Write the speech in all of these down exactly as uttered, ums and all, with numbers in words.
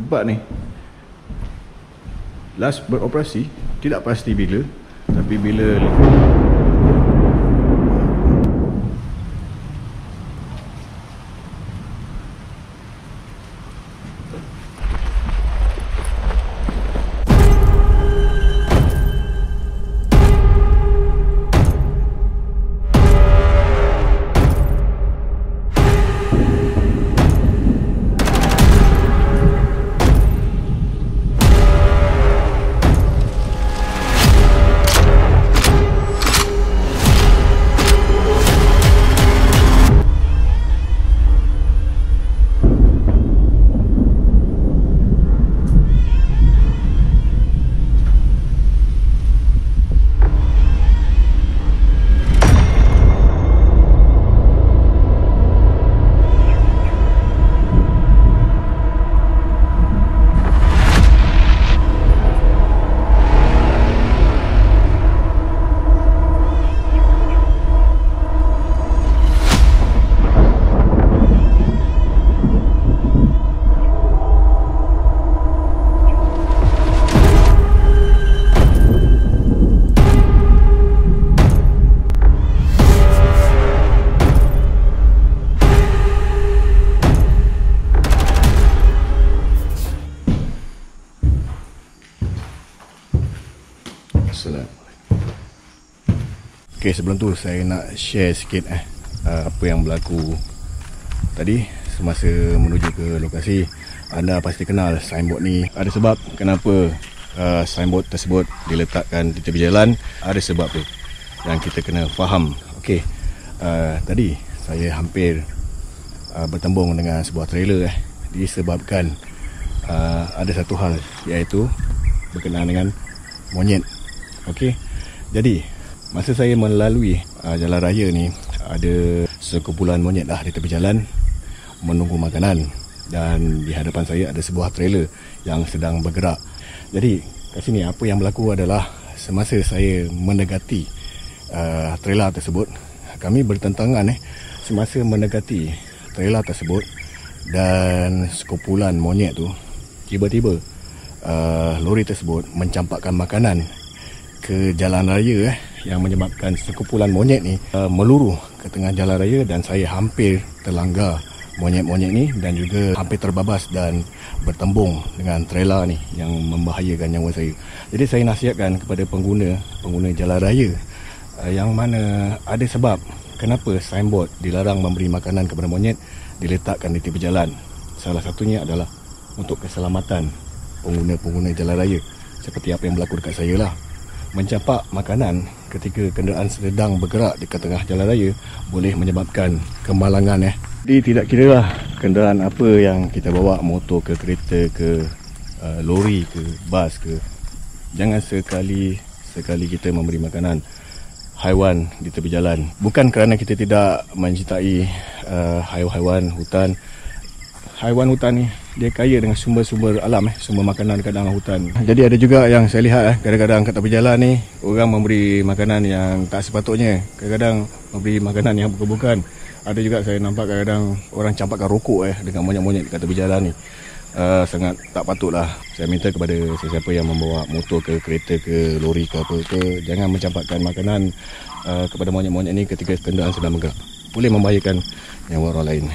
tempat ni last beroperasi tidak pasti bila, tapi bila Okay, sebelum tu saya nak share sikit eh apa yang berlaku tadi semasa menuju ke lokasi. Anda pasti kenal signboard ni. Ada sebab kenapa uh, signboard tersebut diletakkan di tepi jalan. Ada sebab tu yang kita kena faham. Okey, uh, tadi saya hampir uh, bertembung dengan sebuah trailer eh disebabkan uh, ada satu hal, iaitu berkenaan dengan monyet. Okey, jadi masa saya melalui uh, jalan raya ni, ada sekumpulan monyet dah di tepi jalan menunggu makanan, dan di hadapan saya ada sebuah trailer yang sedang bergerak. Jadi kat sini apa yang berlaku adalah semasa saya mendekati uh, trailer tersebut, kami bertentangan eh semasa mendekati trailer tersebut dan sekumpulan monyet tu tiba-tiba uh, lori tersebut mencampakkan makanan ke jalan raya eh yang menyebabkan sekumpulan monyet ni uh, meluruh ke tengah jalan raya, dan saya hampir terlanggar monyet-monyet ni dan juga hampir terbabas dan bertembung dengan trailer ni yang membahayakan nyawa saya. Jadi saya nasihatkan kepada pengguna pengguna jalan raya uh, yang mana ada sebab kenapa signboard dilarang memberi makanan kepada monyet diletakkan di tepi jalan. Salah satunya adalah untuk keselamatan pengguna-pengguna jalan raya, seperti apa yang berlaku dekat saya lah. Mencampak makanan ketika kenderaan sedang bergerak di tengah jalan raya boleh menyebabkan kemalangan eh. Jadi tidak kira lah kenderaan apa yang kita bawa, motor ke, kereta ke, uh, lori ke, bas ke, jangan sekali sekali kita memberi makanan haiwan di tepi jalan. Bukan kerana kita tidak mencintai uh, haiwan hutan. Haiwan hutan ni dia kaya dengan sumber-sumber alam eh, sumber makanan dekat dalam hutan. Jadi ada juga yang saya lihat eh, kadang-kadang kat tepi jalan ni orang memberi makanan yang tak sepatutnya. Kadang-kadang memberi makanan yang bukan-bukan. Ada juga saya nampak kadang-kadang orang campakkan rokok eh dengan monyet-monyet dekat tepi jalan ni. Uh, sangat tak patutlah. Saya minta kepada sesiapa yang membawa motor ke, kereta ke, lori ke apa ke, jangan mencampakkan makanan uh, kepada monyet-monyet ni ketika kenderaan sedang bergerak. Boleh membahayakan nyawa orang lain.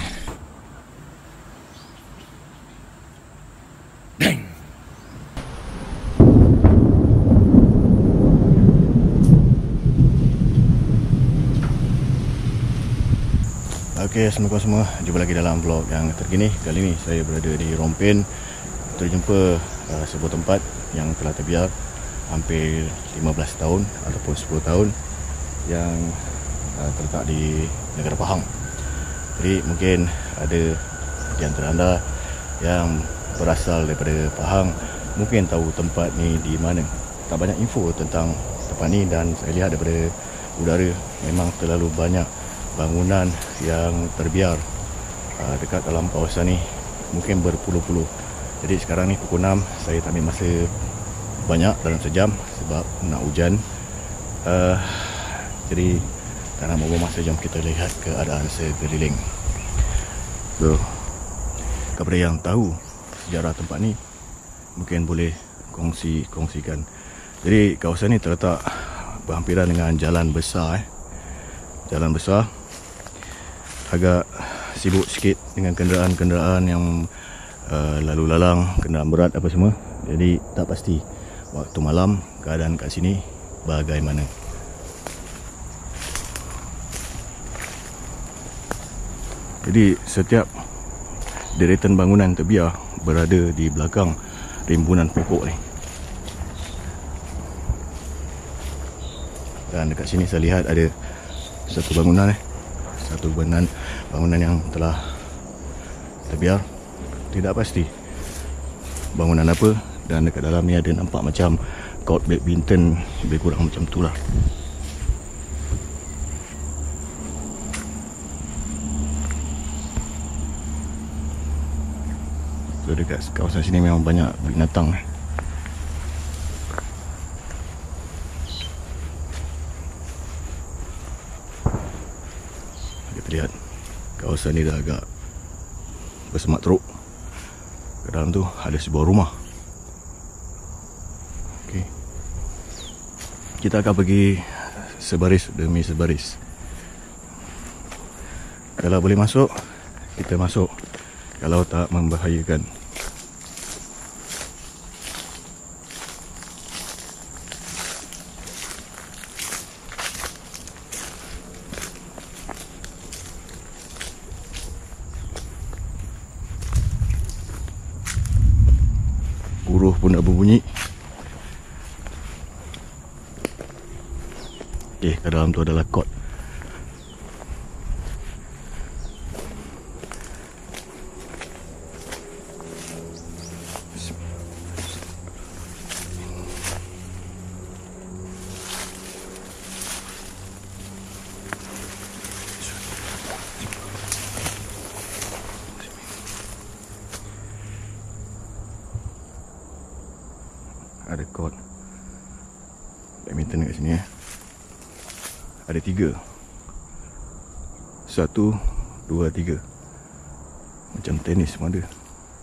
Okey, assalamualaikum semua. Jumpa lagi dalam vlog yang terkini. Kali ni saya berada di Rompin, terjumpa uh, sebuah tempat yang telah terbiar hampir lima belas tahun ataupun sepuluh tahun yang uh, terletak di negara Pahang. Jadi mungkin ada di antara anda yang berasal daripada Pahang mungkin tahu tempat ni di mana. Tak banyak info tentang tempat ni, dan saya lihat daripada udara memang terlalu banyak bangunan yang terbiar uh, dekat dalam kawasan ni, mungkin berpuluh-puluh. Jadi sekarang ni pukul enam, saya tak ambil masa banyak dalam sejam sebab nak hujan. uh, Jadi tak nak membuang masa, jom kita lihat keadaan sekeliling. So, kepada yang tahu sejarah tempat ni, mungkin boleh kongsi kongsikan. Jadi kawasan ni terletak berhampiran dengan jalan besar eh. Jalan besar, agak sibuk sikit dengan kenderaan-kenderaan yang uh, lalu lalang, kenderaan berat apa semua. Jadi tak pasti waktu malam keadaan kat sini bagaimana. Jadi setiap deretan bangunan terbiar berada di belakang rimbunan pokok ni. Dan dekat sini saya lihat ada satu bangunan eh. Satu bangunan bangunan yang telah terbiar. Tidak pasti bangunan apa, dan dekat dalam ni ada nampak macam court badminton, lebih kurang macam tu lah. So dekat kawasan sini memang banyak binatang eh. Kita lihat kawasan ni dah agak bersemak teruk. Ke dalam tu ada sebuah rumah. Okey. Kita akan pergi sebaris demi sebaris. Kalau boleh masuk, kita masuk. Kalau tak membahayakan. Buruh pun dah berbunyi. Okay, ke dalam tu adalah kot. Ada court badminton kat sini eh. Ada tiga. Satu, dua, tiga. Macam tenis pun ada.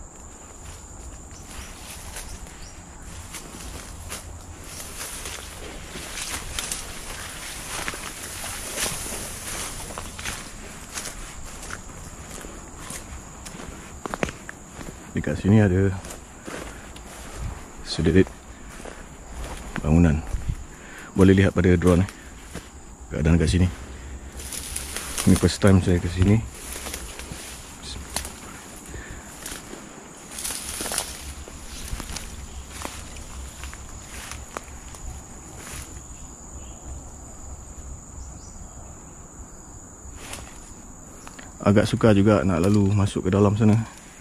Dekat sini ada sedikit bangunan. Boleh lihat pada drone eh, keadaan kat sini. Ini first time saya ke sini. Agak sukar juga nak lalu masuk ke dalam sana.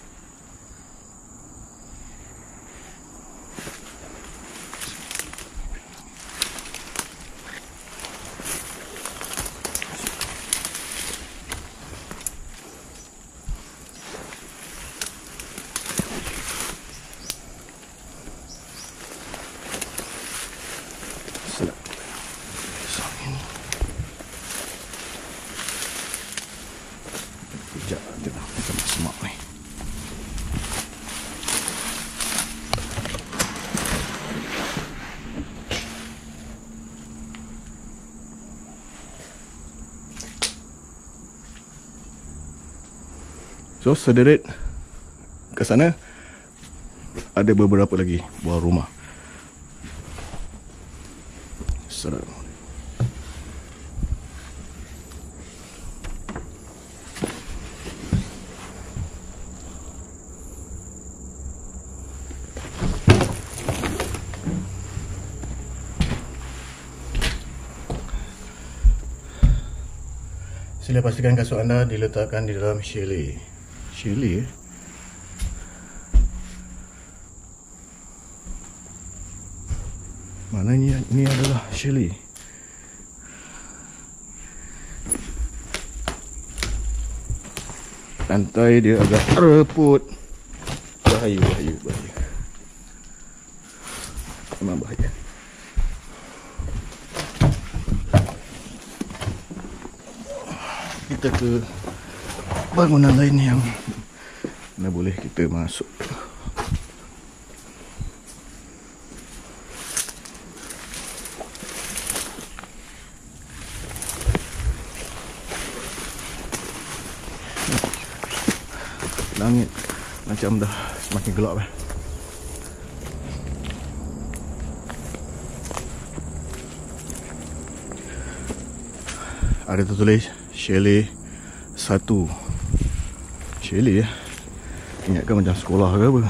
Sekejap, tengok semak-semak ni. So, sederet ke sana ada beberapa lagi buah rumah. Serang. Sila pastikan kasut anda diletakkan di dalam chalet. Chalet eh? Mana ini? Ini adalah chalet. Lantai dia agak reput. Bahaya, bahaya, bahaya. Memang bahaya. Kita ke bangunan lain yang mana boleh kita masuk. langit macam dah semakin gelap eh. Ada tertulis chalet satu. Chalet ya. Ingatkan macam sekolah ke apa.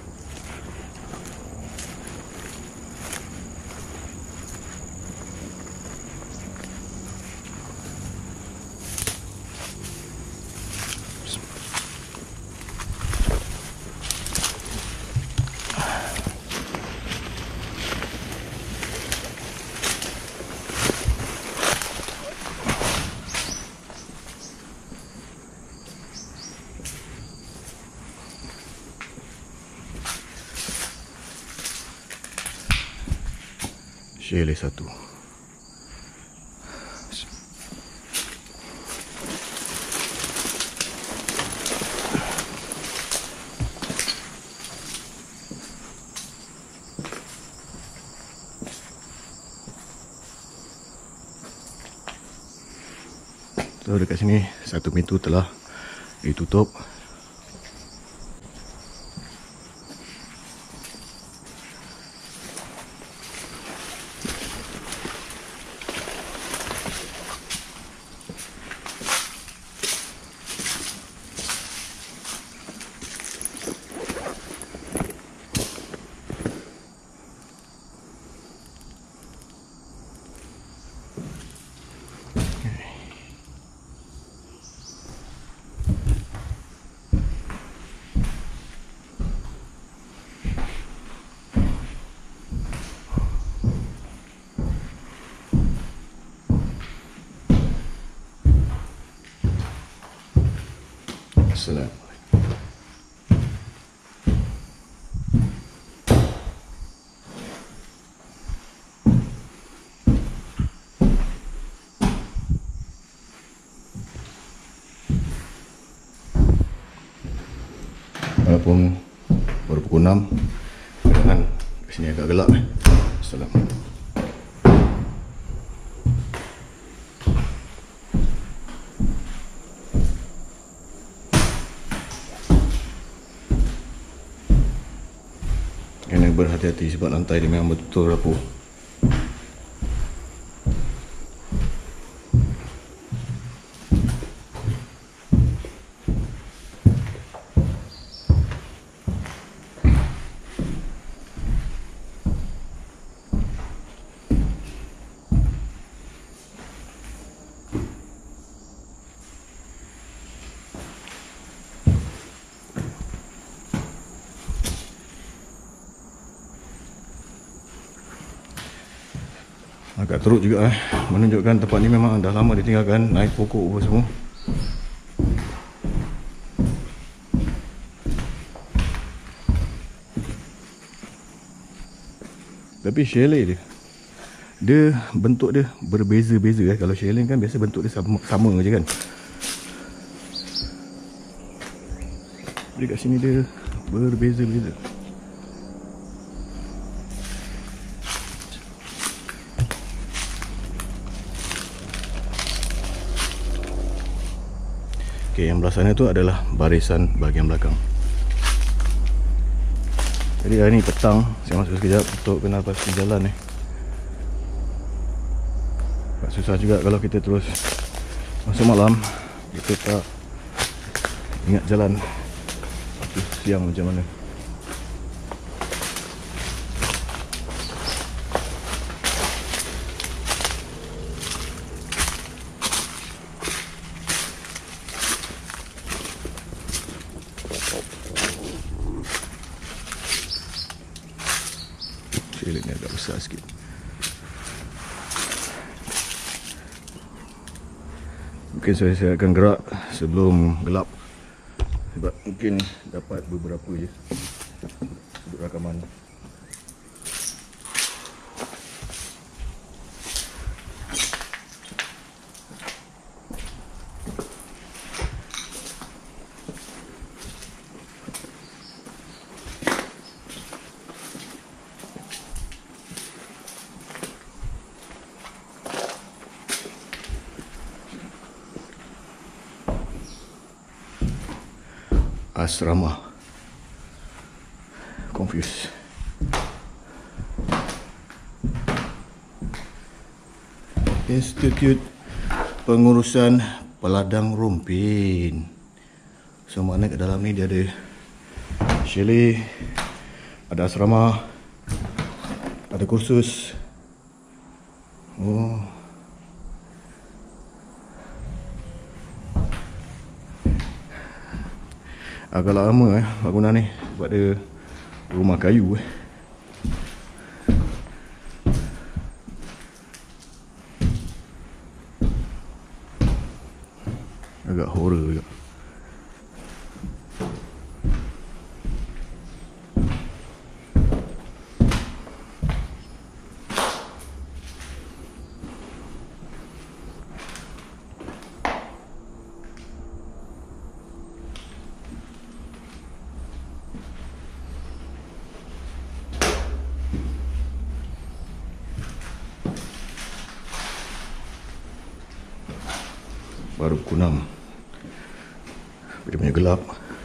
Chalet satu. So dekat sini satu pintu telah ditutup. Assalamualaikum. Walaupun baru pukul enam, keadaan di sini agak gelap eh. Assalamualaikum. Kena berhati-hati sebab lantai dia memang betul rapuh. Agak teruk juga eh. Menunjukkan tempat ni memang dah lama ditinggalkan. Naik pokok apa semua. Tapi chalet dia, dia bentuk dia berbeza-beza eh. Kalau chalet kan biasa bentuk dia sama, sama je kan. Dekat sini dia berbeza-beza. Okey, yang belah sana tu adalah barisan bahagian belakang. Jadi hari ni petang, saya masuk sekejap untuk kenal pasti jalan ni. Agak susah juga kalau kita terus masuk malam, kita tak ingat jalan waktu siang macam mana. Chalet ni agak besar sikit. Mungkin saya, saya akan gerak sebelum gelap, sebab mungkin dapat beberapa je untuk rakaman. asrama. Confused. Institut Pengurusan Peladang Rumpin. So makna kat dalam ni dia ada chalet, ada asrama, ada kursus. Oh. Agak lama eh bangunan ni sebab dia rumah kayu eh. Agak horror juga. Baru pukul enam. Dia punya gelap.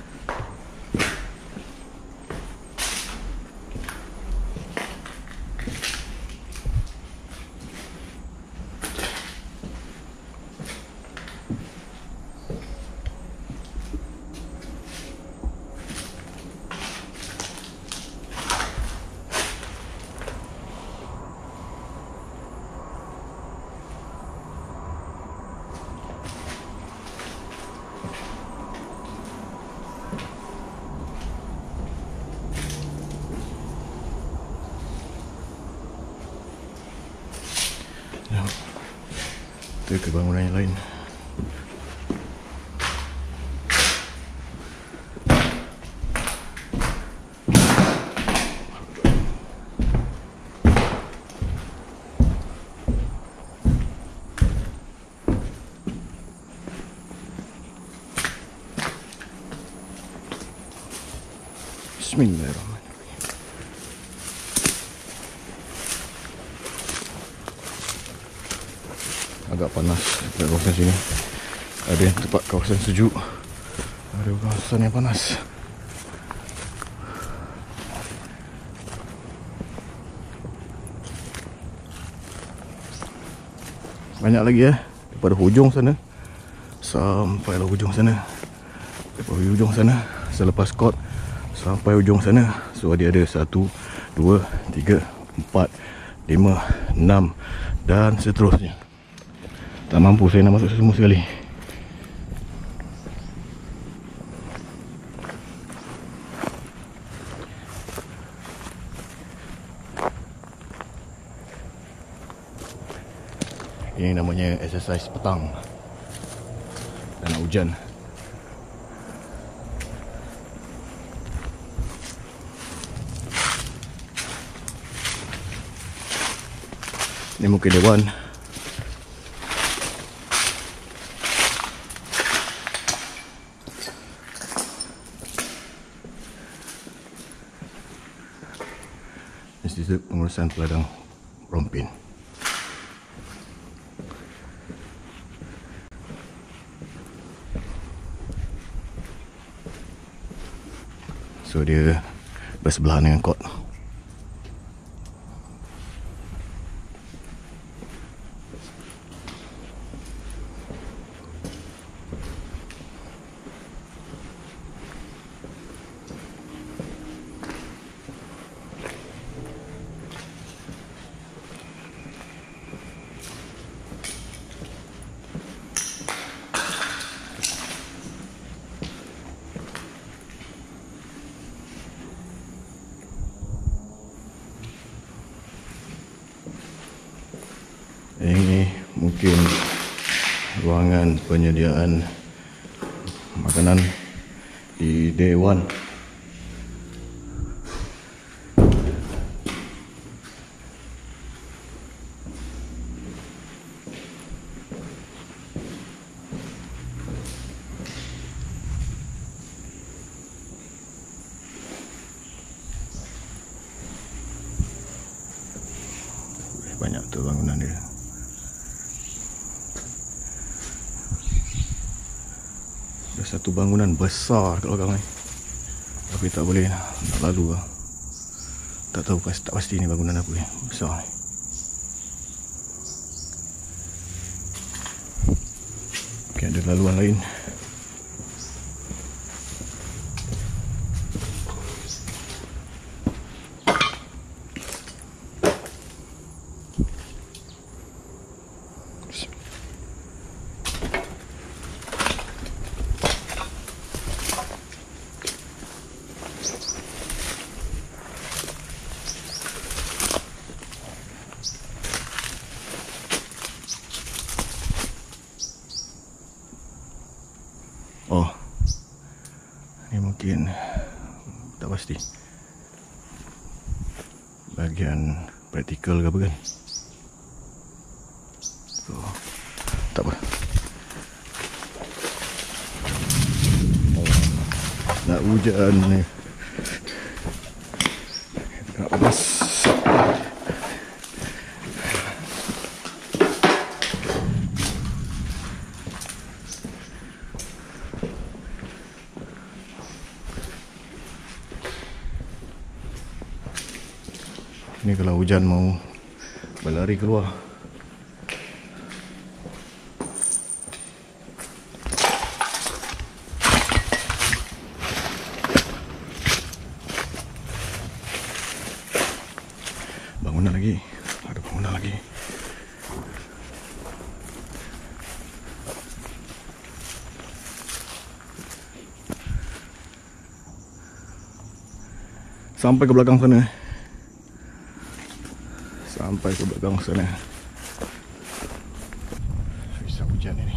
Kita ke bangunan yang lain. Bismillahirrahmanirrahim. Agak panas dekat kawasan sini. Ada yang tempat kawasan sejuk, ada kawasan yang panas. Banyak lagi ya, daripada hujung sana sampailah hujung sana. Daripada hujung sana selepas kot sampai hujung sana. So dia ada satu, dua, tiga, empat, lima, enam dan seterusnya. Tak mampu saya nak masuk semua sekali. Ini namanya exercise petang dan nak hujan. Ini mungkin dewan. Institut Pengurusan Peladang Rumpin. So dia bersebelahan dengan kot. Ini mungkin ruangan penyediaan makanan di Dewan. Banyak tu bangunan dia. Ada satu bangunan besar kat belakang ni. Tapi tak boleh lah, tak lalu lah. Tak tahu, tak pasti ni bangunan apa ni, besar ni. Okay, ada laluan lain. Oh, ini mungkin tak pasti bahagian praktikal ke apa kan. So, tak apa. Oh, nak hujan ni. Nak panas. Ni kalau hujan mau berlari keluar. Bangunan lagi. Ada bangunan lagi. Sampai ke belakang sana. Sampai ke belakang sana. Bisa hujan ini.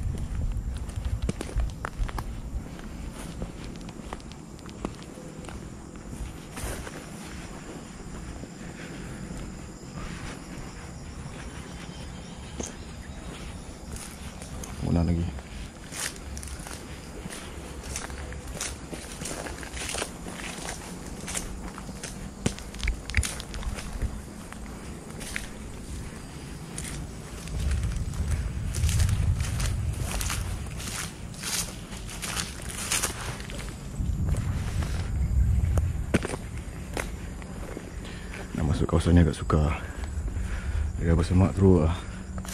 Mana lagi? Masuk kawasan ni agak suka. Dia bersemak terus lah.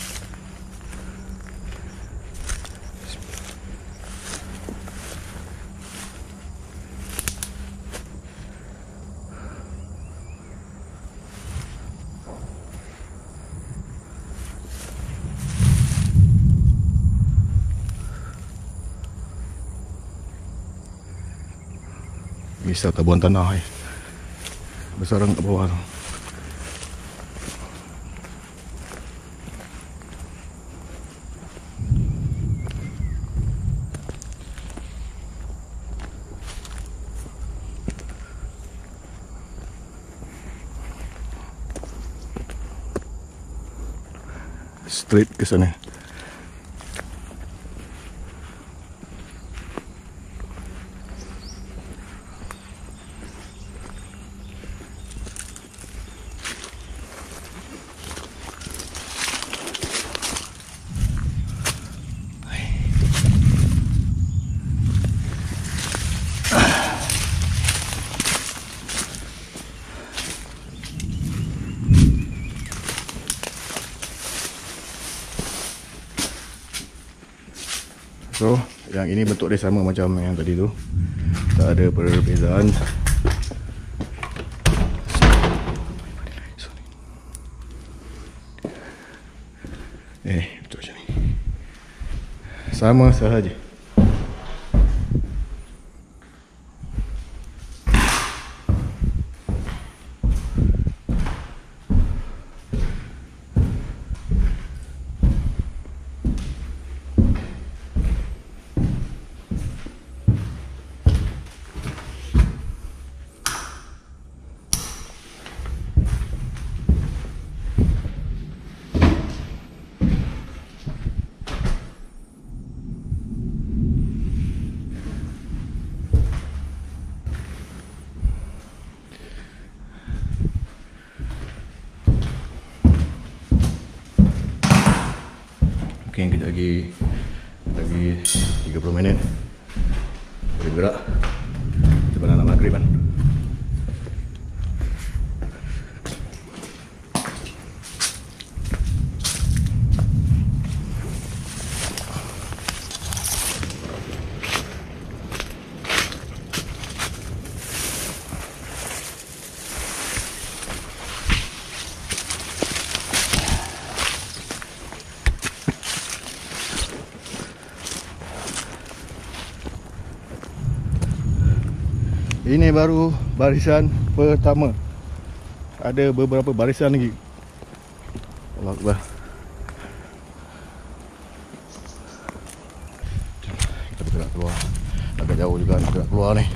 Misal tabuan tanah eh. Bersarang kat bawah tu. Straight ke sana. So, yang ini bentuk dia sama macam yang tadi tu. Tak ada perbezaan. Eh, bentuk macam ni. Sama sahaja. Mungkin kejap lagi lagi tiga puluh minit boleh gerak. sebenarnya nak maghrib kan. Ini baru barisan pertama. Ada beberapa barisan lagi. Allahu Akbar. Kita bergerak keluar. Agak jauh juga nak bergerak keluar ni.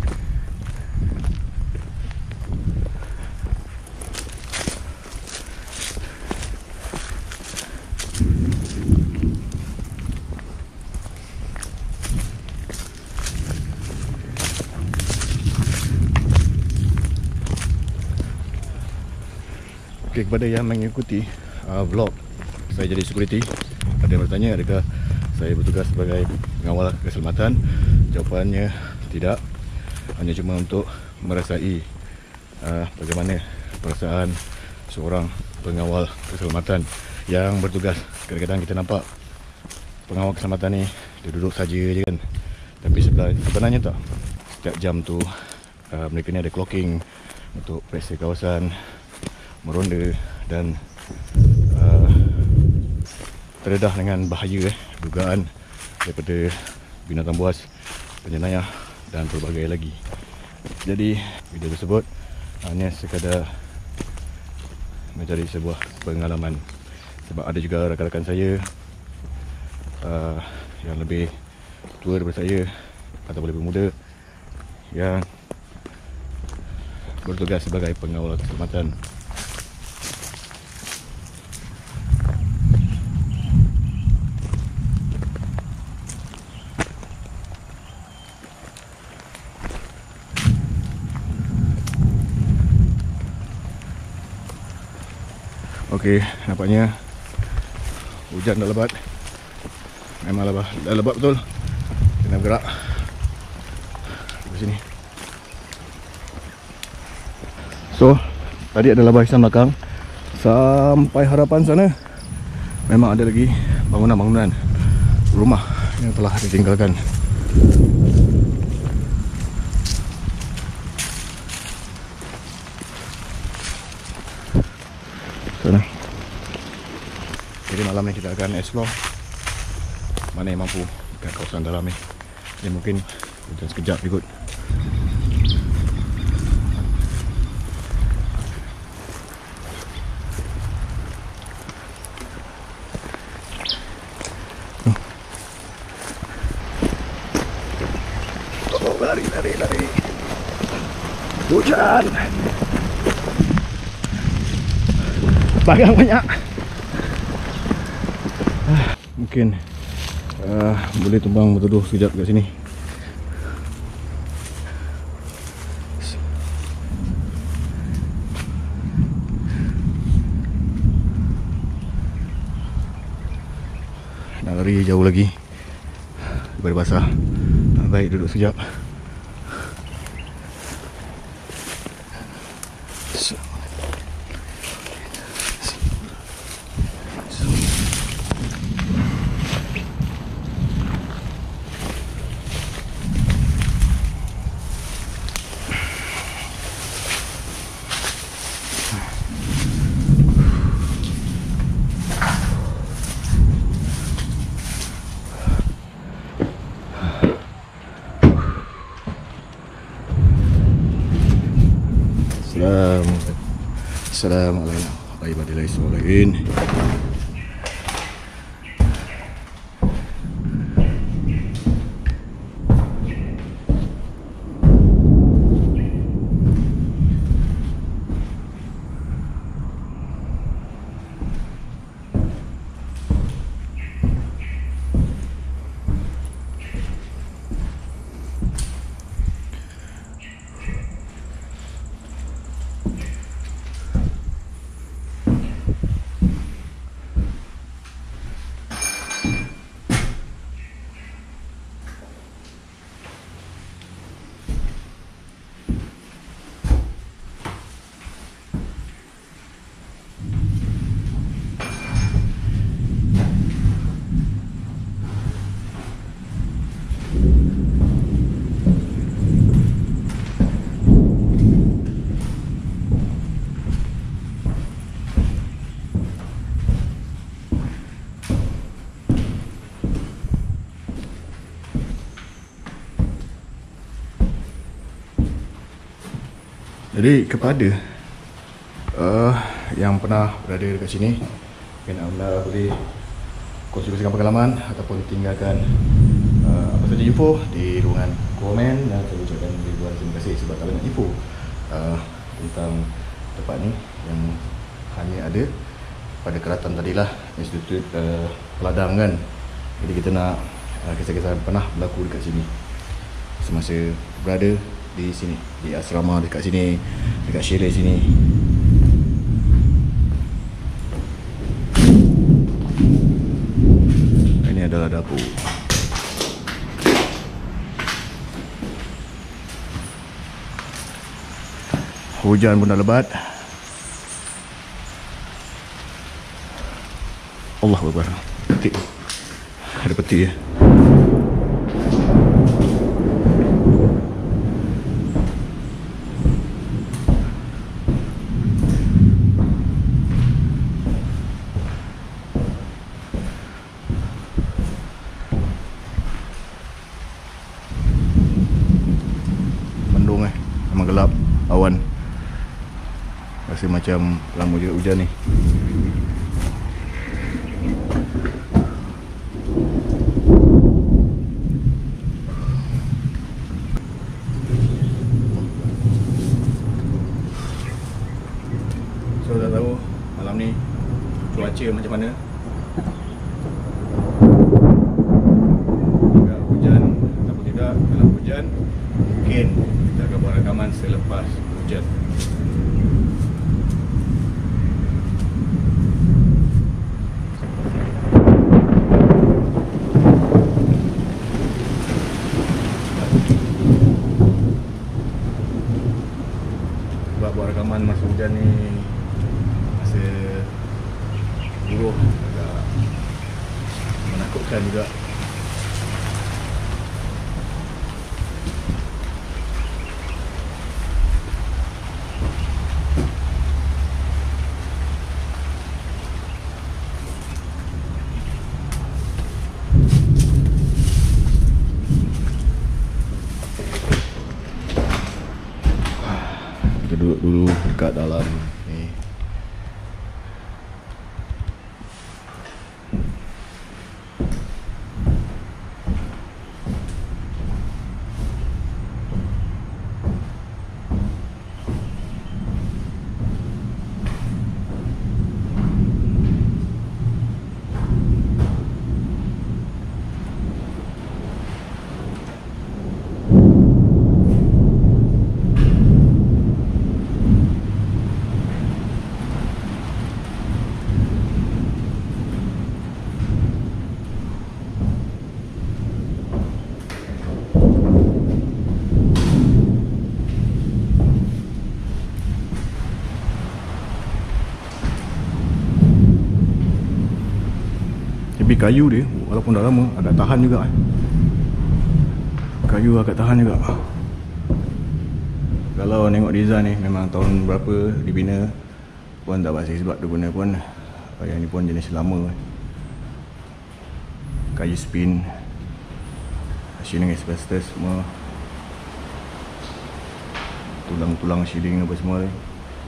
Okay, kepada yang mengikuti uh, vlog saya jadi security, ada yang bertanya adakah saya bertugas sebagai pengawal keselamatan. Jawapannya tidak, hanya cuma untuk merasai uh, bagaimana perasaan seorang pengawal keselamatan yang bertugas. Kadang-kadang kita nampak pengawal keselamatan ni dia duduk saja je kan, tapi sebenarnya tak, setiap jam tu uh, mereka ni ada clocking untuk periksa kawasan, meronda dan uh, terdedah dengan bahaya eh, dugaan daripada binatang buas, penjenayah dan pelbagai lagi. Jadi video tersebut hanya sekadar mencari sebuah pengalaman, sebab ada juga rakan-rakan saya uh, yang lebih tua daripada saya atau lebih muda yang bertugas sebagai pengawal keselamatan. Okey, nampaknya hujan dah lebat. Memang lebat, dah lebat betul. Kena bergerak ke sini. So, tadi adalah barisan belakang. Sampai harapan sana memang ada lagi bangunan-bangunan rumah yang telah ditinggalkan. Sana. Jadi malam ni kita akan explore mana yang mampu dekat kawasan dalam ni. Jadi mungkin hujan sekejap ikut. Oh, lari, lari, lari. Hujan. Bagang banyak. Mungkin uh, boleh tumbang berteduh sekejap kat sini. Nak lari jauh lagi daripada basah. Baik duduk sekejap. Assalamualaikum warahmatullahi wabarakatuh. Jadi kepada uh, yang pernah berada dekat sini, mungkin anda boleh kongsikan pengalaman ataupun tinggalkan uh, apa saja info di ruangan komen, dan saya ucapkan ribuan terima kasih sebab tak banyak info uh, tentang tempat ni yang hanya ada pada keratan tadilah, Institut uh, Peladang kan. Jadi kita nak uh, kisah-kisah pernah berlaku dekat sini semasa berada di sini, di asrama dekat sini, dekat chalet sini. Ini adalah dapur. Hujan pun dah lebat. Allahu Akbar. Petik. Ada petik ya. Mendung eh. Memang gelap awan. Rasa macam lama juga hujan ni. So dah tahu malam ni cuaca macam mana. Agak hujan ataupun tidak. Kalau hujan, mungkin kita akan buat rakaman selepas hujan. Sebab buat rakaman masa hujan ni masa buruh agak menakutkan juga. Kita duduk dulu dekat dalam ni. Tapi kayu dia walaupun dah lama agak tahan juga eh. Kayu agak tahan juga. Kalau tengok design ni memang tahun berapa dibina pun tak pasti, sebab dia guna pun yang ni pun jenis lama eh. Kayu spin, shielding asbestos semua, tulang-tulang shielding apa semua ni.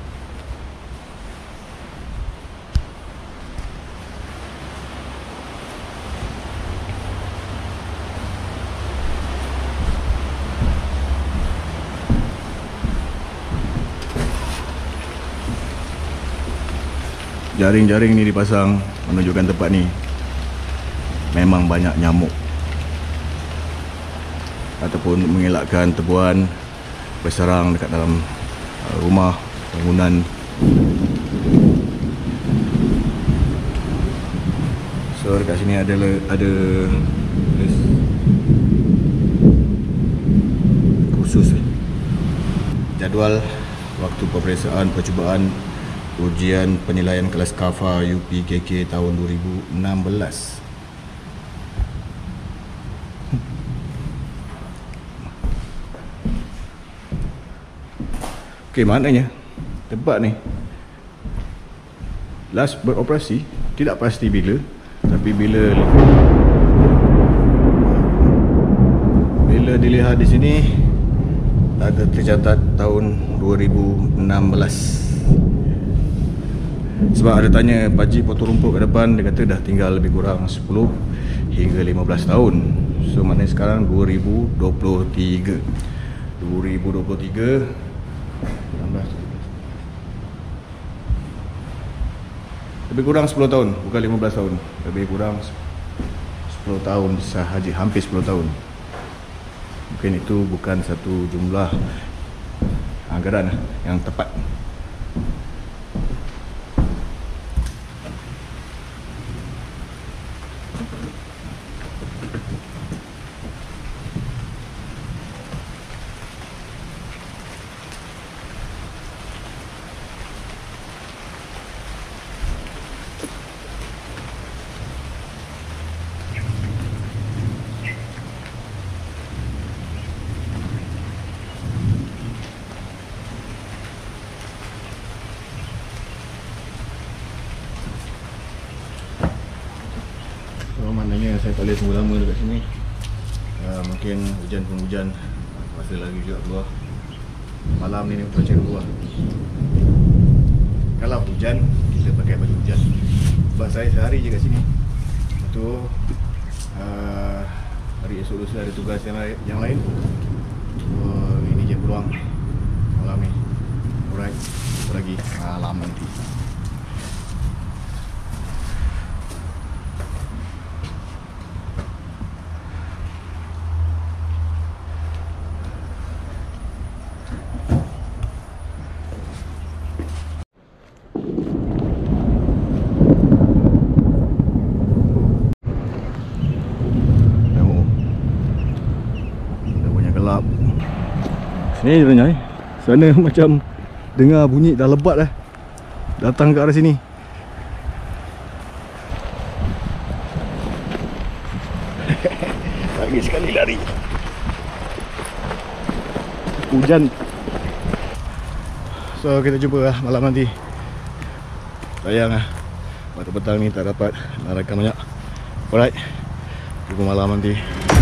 Jaring-jaring ni dipasang menunjukkan tempat ni memang banyak nyamuk ataupun mengelakkan tebuan bersarang dekat dalam rumah, bangunan. So dekat sini ada ada khusus jadual waktu peperiksaan percubaan ujian penilaian kelas KAFA U P K K tahun dua ribu enam belas. Okey, maknanya tempat ni last beroperasi tidak pasti bila, tapi bila bila dilihat di sini ada tercatat tahun dua ribu enam belas. Sebab ada tanya pakcik potong rumput kat depan, dia kata dah tinggal lebih kurang sepuluh hingga lima belas tahun. So maknanya sekarang dua ribu dua puluh tiga. dua ribu dua puluh tiga enam belas. Lebih kurang sepuluh tahun, bukan lima belas tahun. Lebih kurang sepuluh tahun sahaja, hampir sepuluh tahun. Mungkin itu bukan satu jumlah anggaran yang tepat. So, maknanya saya tak boleh tunggu lama dekat sini. uh, Mungkin hujan pun hujan, masa lagi juga keluar. Malam ni ni cuaca keluar. Kalau hujan, kita pakai baju hujan. Sebab saya sehari je kat sini. Lepas tu uh, hari esok lusa ada tugas yang lain, yang lain. So, ini je peluang malam ni. Alright, apa lagi malam nanti. Sini je Nyai. Sana macam dengar bunyi dah lebat dah. Datang ke arah sini. Lagi sekali lari. Hujan. So kita jumpa lah malam nanti. Sayang lah, waktu petang ni tak dapat nak rakam banyak. Alright, jumpa malam nanti.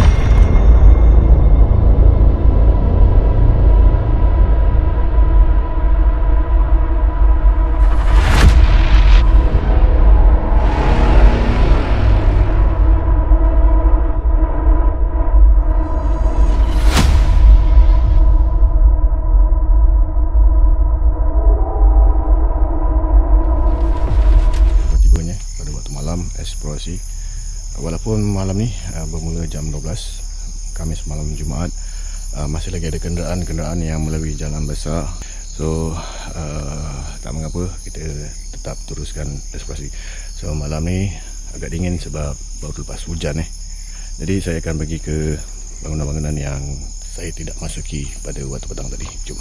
Eksplorasi. Walaupun malam ni uh, bermula jam dua belas, Khamis malam Jumaat, uh, masih lagi ada kenderaan-kenderaan yang melalui jalan besar. So uh, tak mengapa, kita tetap teruskan eksplorasi. So malam ni agak dingin sebab baru lepas hujan eh. Jadi saya akan pergi ke bangunan-bangunan yang saya tidak masuki pada waktu petang tadi. Jom.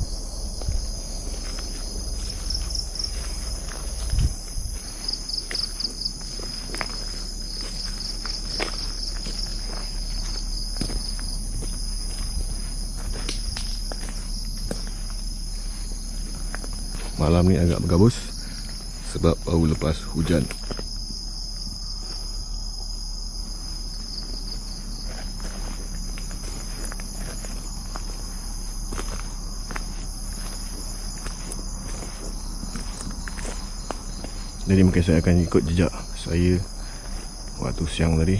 Malam ni agak bergabus sebab baru lepas hujan. Jadi mungkin saya akan ikut jejak saya waktu siang tadi.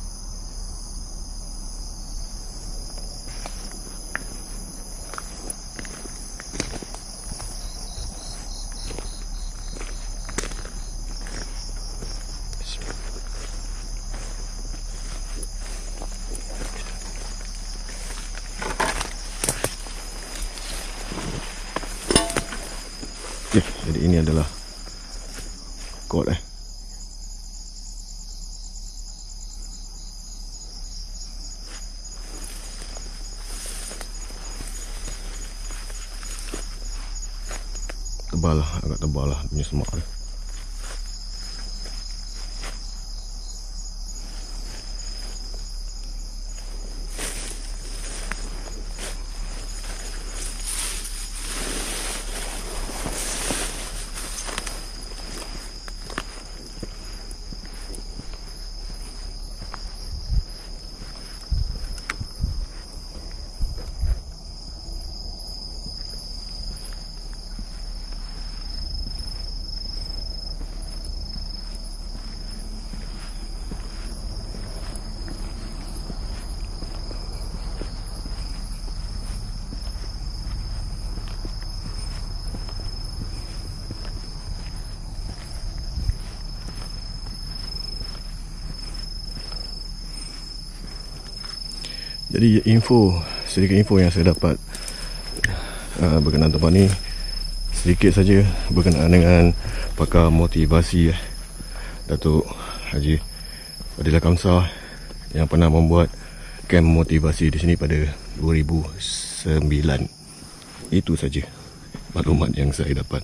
Okay, jadi ini adalah kot eh. Tebal lah, agak tebal lah punya semak ni. Jadi info, sedikit info yang saya dapat uh, berkenaan tempat ni, sedikit saja berkenaan dengan pakar motivasi eh, Datuk Haji Fadilah Kamsar yang pernah membuat kem motivasi di sini pada dua ribu sembilan. Itu saja maklumat yang saya dapat.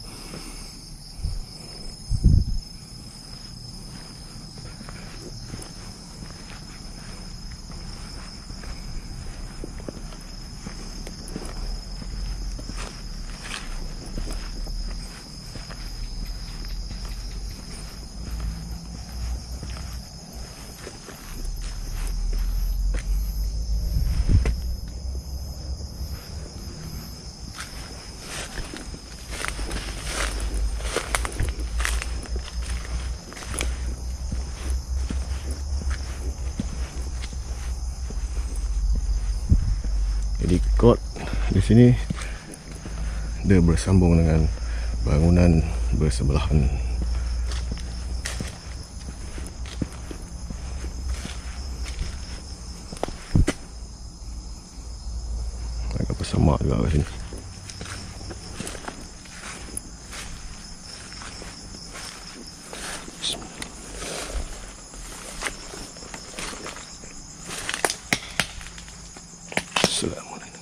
Jadi kot di sini dia bersambung dengan bangunan bersebelahan. Agak bersamak juga kat sini. Assalamualaikum.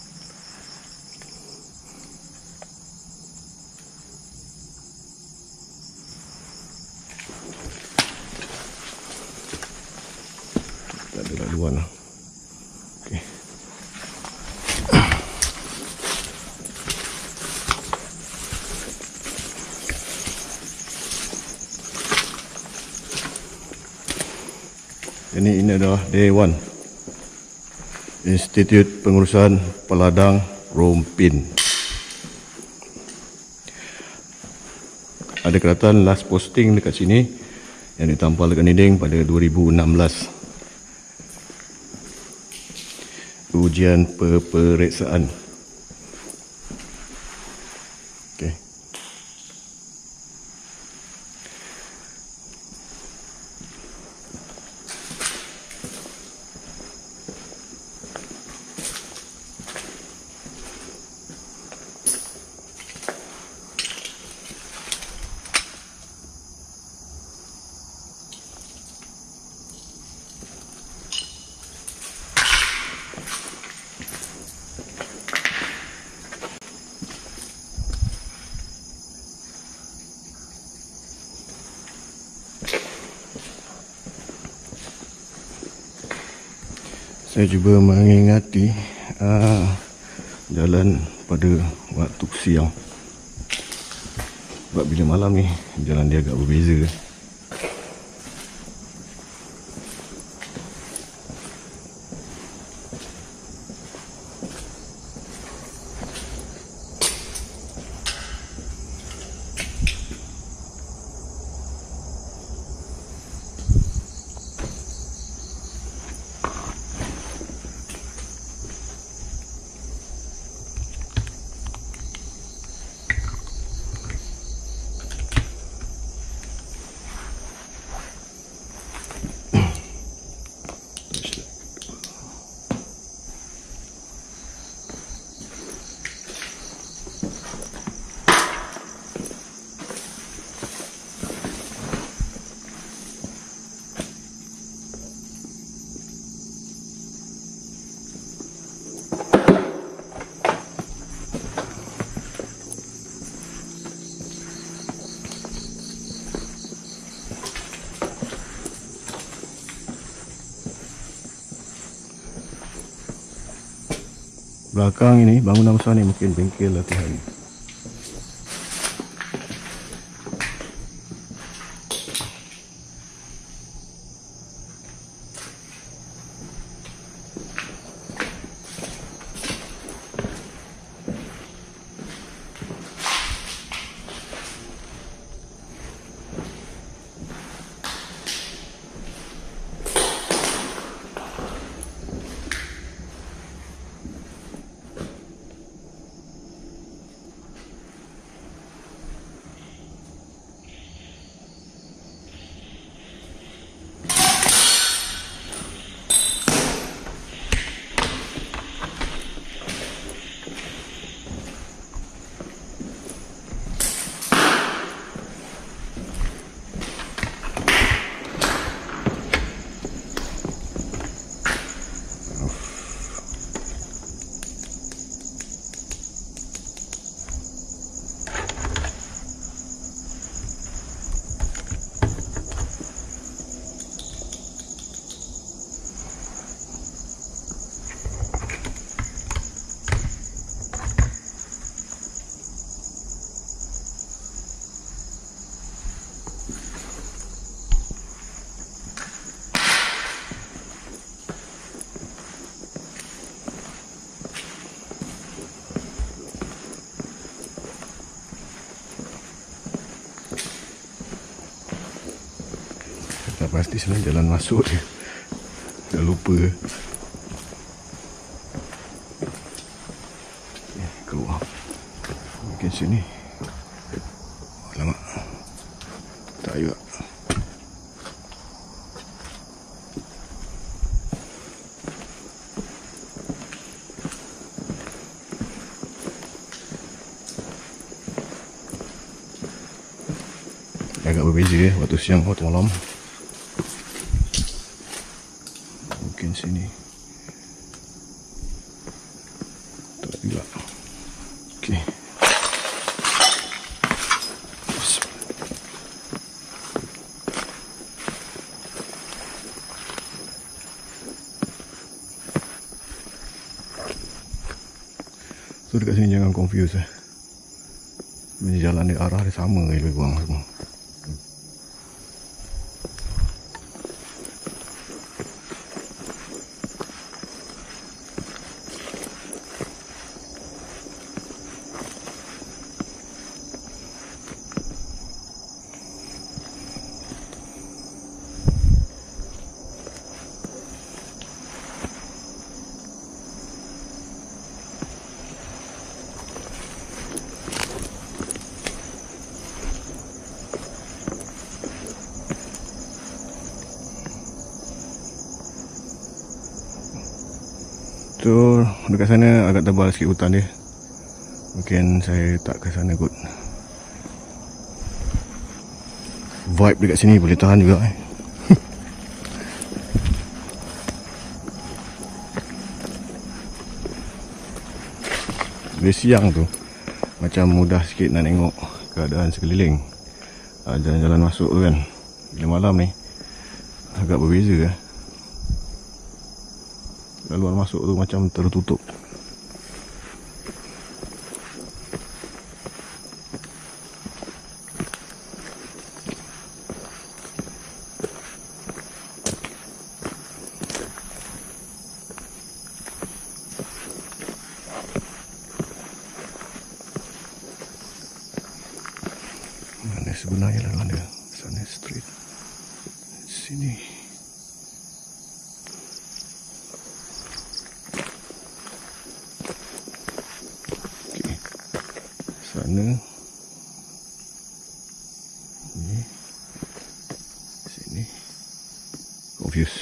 Tak ada laluan lah. Okay. Ini ini adalah day one. Institut Pengurusan Peladang Rompin. Ada kelihatan last posting dekat sini yang ditampal dekat dinding pada dua ribu enam belas. Ujian peperiksaan. Okey. Saya cuba mengingati uh, jalan pada waktu siang. Sebab bila malam ni jalan dia agak berbeza. Belakang ini, bangunan besar ni mungkin bengkel latihan. pasti sebenarnya jalan masuk dia. Dah lupa. Okay, keluar. Mungkin sini. Alamak. Tak juga. Agak berbeza ya, waktu siang waktu malam. Mungkin sini. Tak juga. Okey. So dekat sini jangan confuse eh. Jalan di arah dia sama je lebih kurang semua. So dekat sana agak tebal sikit hutan dia. Mungkin saya tak ke sana kot. Vibe dekat sini boleh tahan juga eh. Bila siang tu macam mudah sikit nak tengok keadaan sekeliling, jalan-jalan masuk tu kan. Bila malam ni agak berbeza eh. Luar masuk tu macam tertutup. Mana sebenarnya lah ada sana street. Sini. Sana ni sini confuse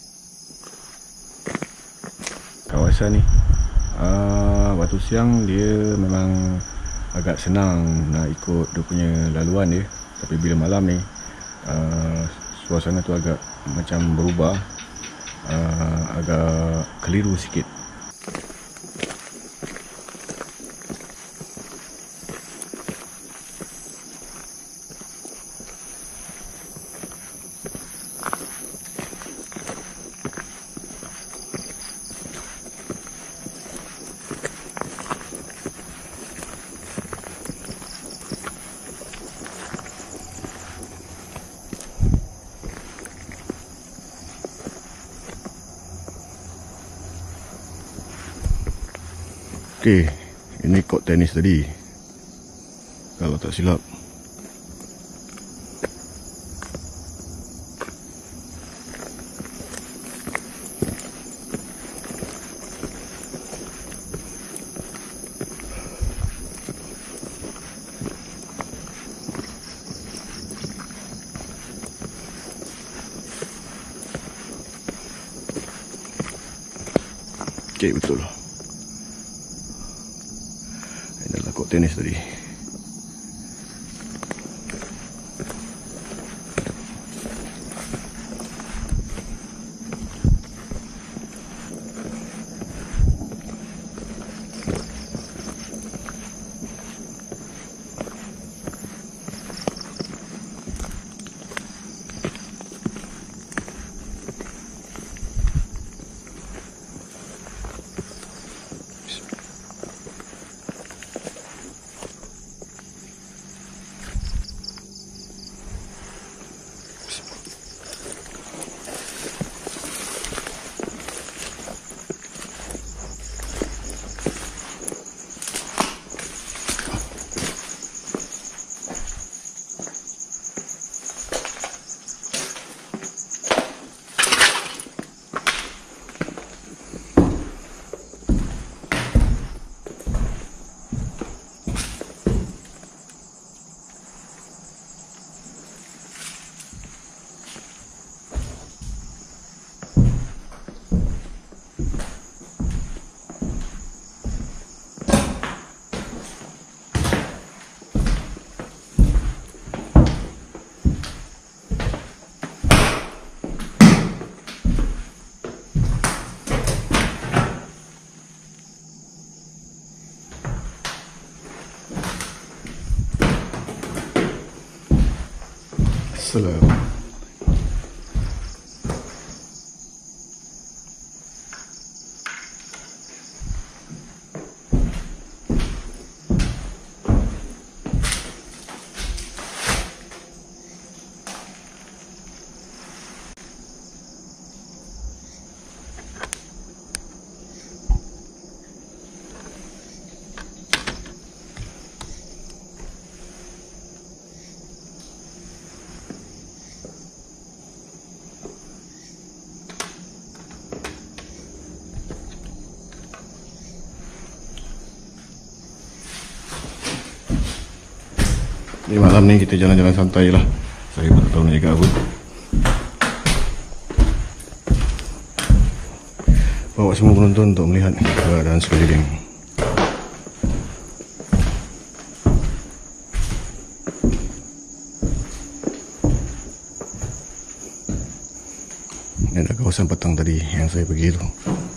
kawasan ni. Uh, waktu siang dia memang agak senang nak ikut dia punya laluan dia, tapi bila malam ni uh, suasana tu agak macam berubah, uh, agak keliru sikit. Okey, ini kort tenis tadi, kalau tak silap. Okey, betul. Inilah kort tenis tadi. Salam. Jadi malam ni kita jalan-jalan santai lah. Saya pun tak tahu nak jaga apa. Bawa semua penonton untuk melihat keadaan sekeliling. Ini adalah kawasan petang tadi yang saya pergi tu.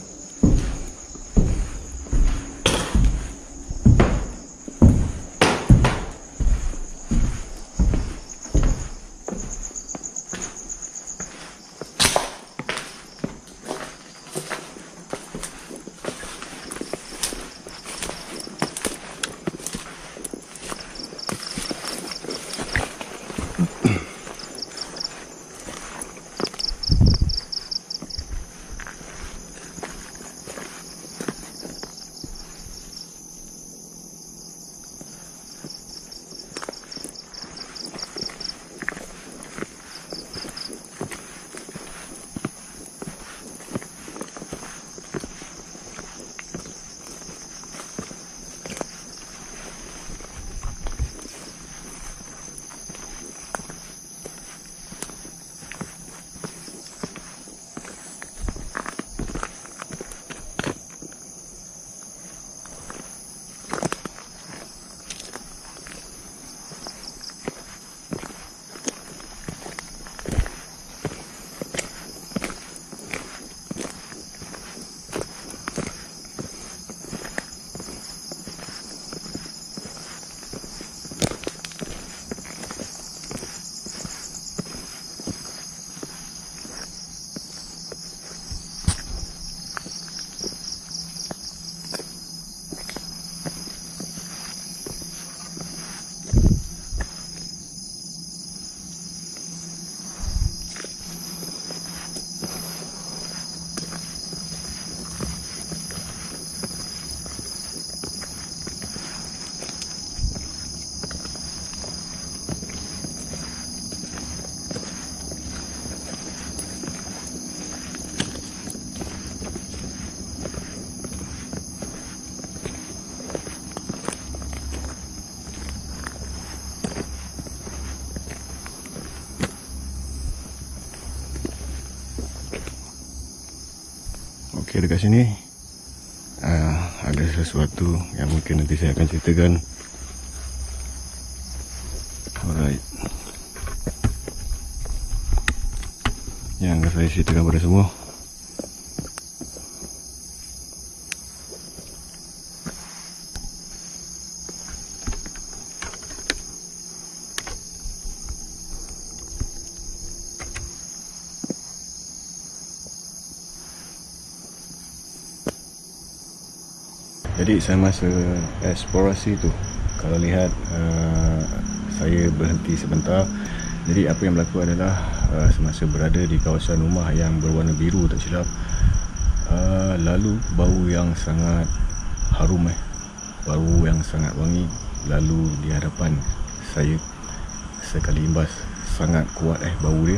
Okey, dekat sini uh, ada sesuatu yang mungkin nanti saya akan ceritakan. Alright, yang akan saya ceritakan pada semua. Jadi saya masa eksplorasi tu, kalau lihat uh, saya berhenti sebentar. Jadi apa yang berlaku adalah uh, semasa berada di kawasan rumah yang berwarna biru tak silap, uh, lalu bau yang sangat harum eh, bau yang sangat wangi lalu di hadapan saya sekali imbas. Sangat kuat eh bau dia.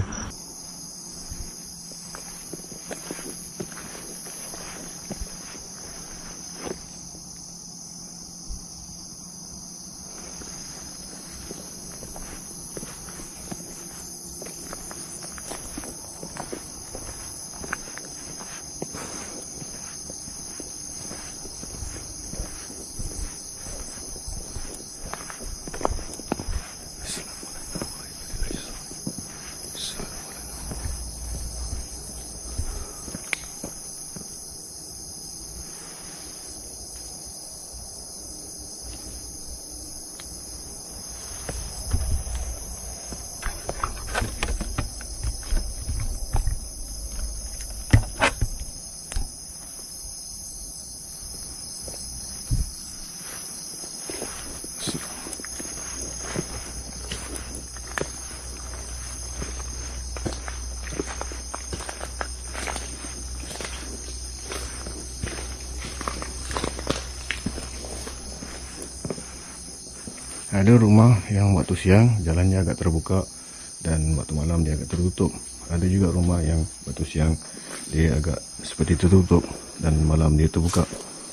So Ada rumah yang waktu siang jalannya agak terbuka dan waktu malam dia agak tertutup. Ada juga rumah yang waktu siang dia agak seperti tertutup dan malam dia terbuka.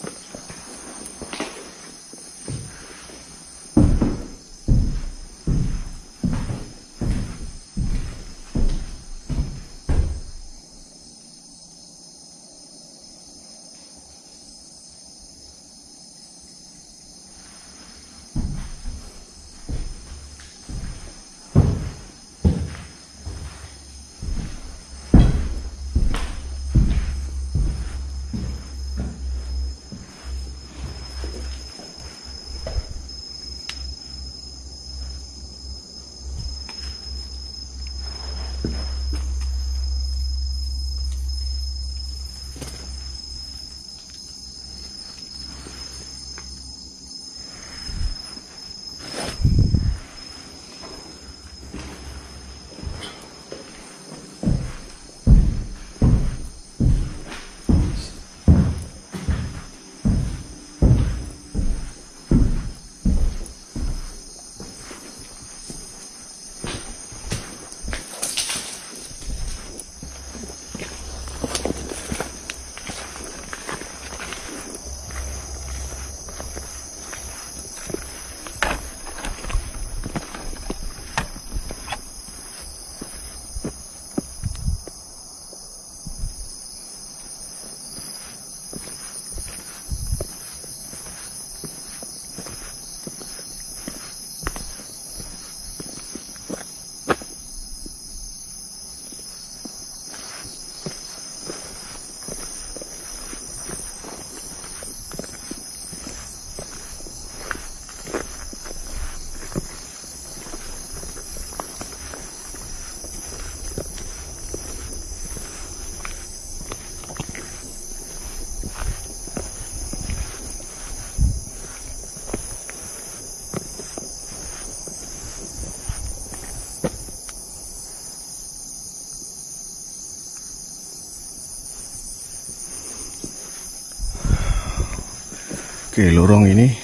Okey, lorong ini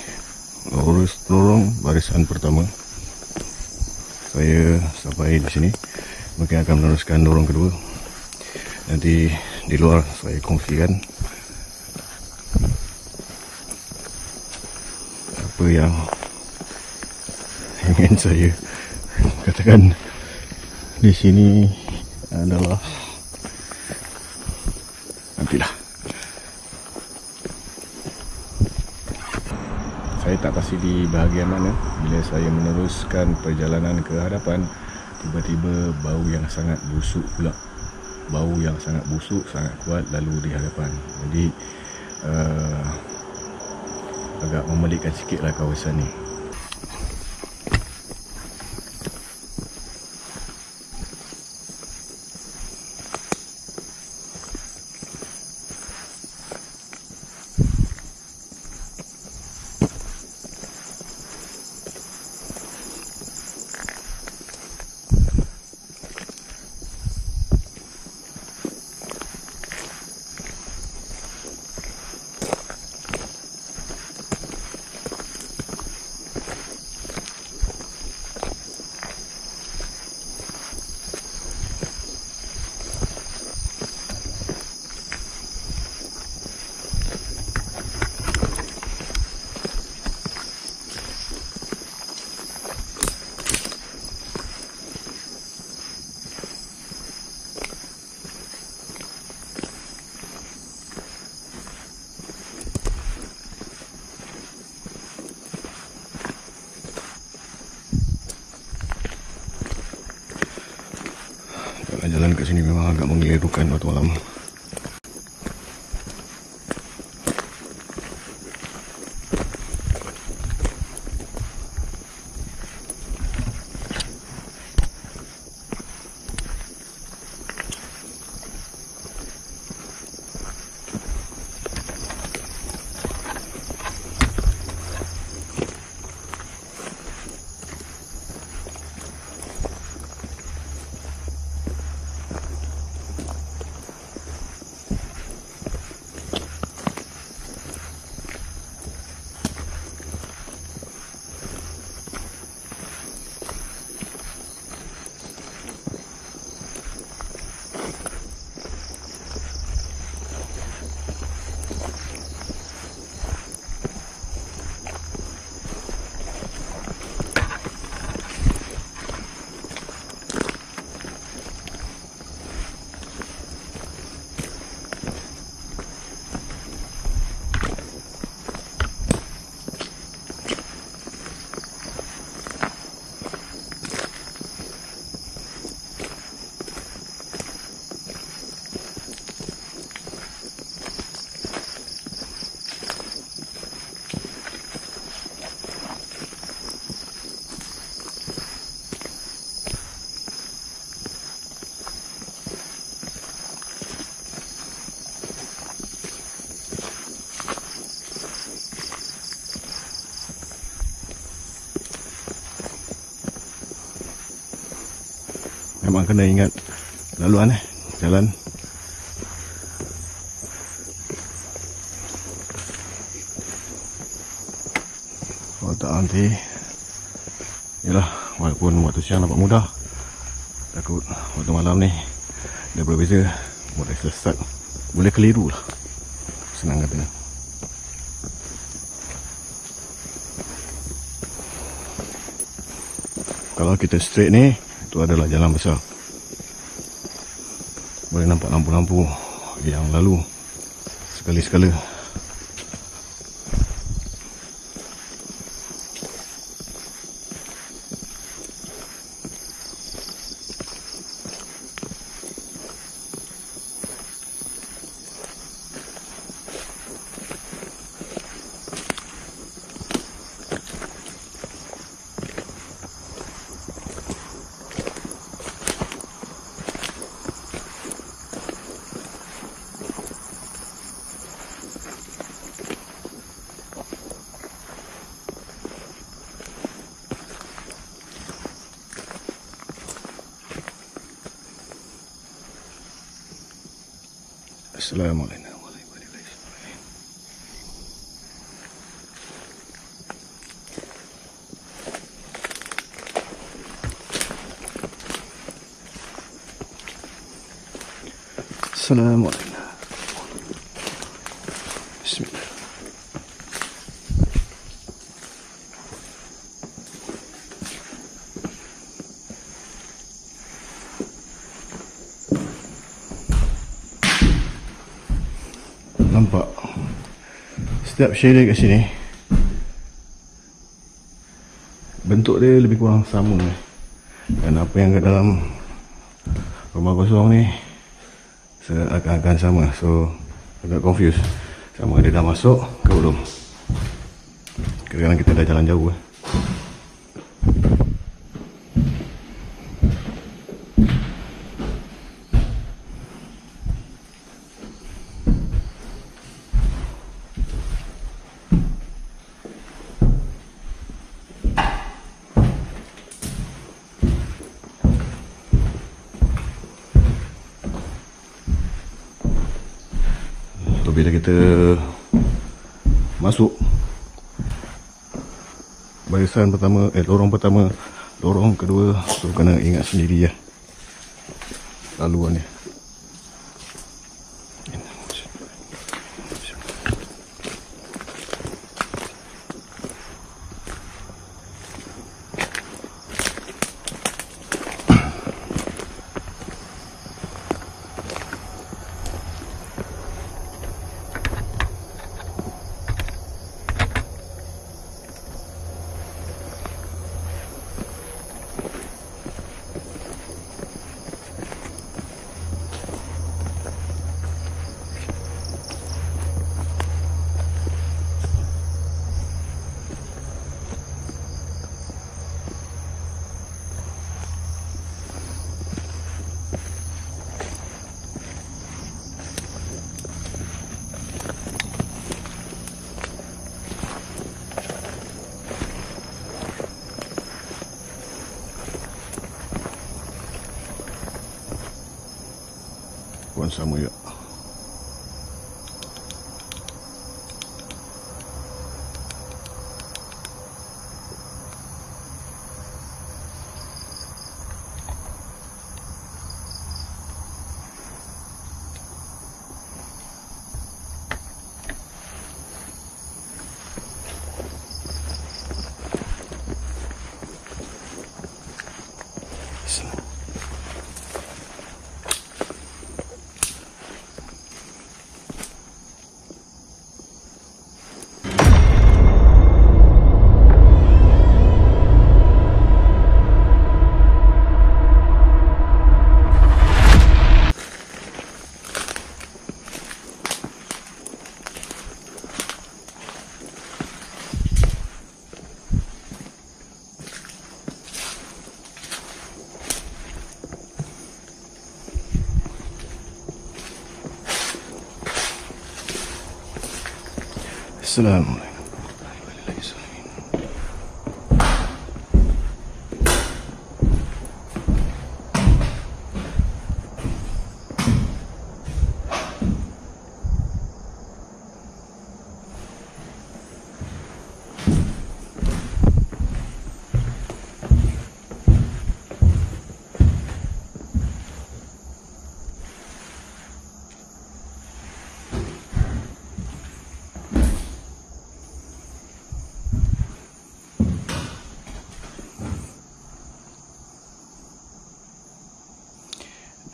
lurus lorong barisan pertama. Saya sampai di sini, mungkin akan meneruskan lorong kedua. Nanti di luar saya kongsikan apa yang ingin saya katakan. Di sini adalah nantilah. Saya tak pasti di bahagian mana. Bila saya meneruskan perjalanan ke hadapan, tiba-tiba bau yang sangat busuk pula. Bau yang sangat busuk, sangat kuat lalu di hadapan. Jadi uh, agak memelikkan sikitlah kawasan ni. Jalan ke sini memang agak menggelirukan waktu malam. Abang kena ingat laluan eh, jalan. Kalau tak nanti, yalah, walaupun waktu siang nampak mudah, takut waktu malam ni dah berbeza. Boleh sesat, boleh keliru lah, senang katanya. Kalau kita straight ni, itu adalah jalan besar. Boleh nampak lampu-lampu yang lalu sekali-sekala. Assalamualaikum warahmatullahi wabarakatuh. Assalamualaikum. Bismillah. Nampak setiap shader kat sini bentuk dia lebih kurang sama, dan apa yang kat dalam rumah kosong ni seakan-akan sama. So agak confused sama ada dah masuk ke belum. Kadang-kadang kita dah jalan jauh eh. Bila kita masuk barisan pertama, eh lorong pertama, lorong kedua, tu kena ingat sendiri ya laluan dia. Puan sama ya. Assalamualaikum.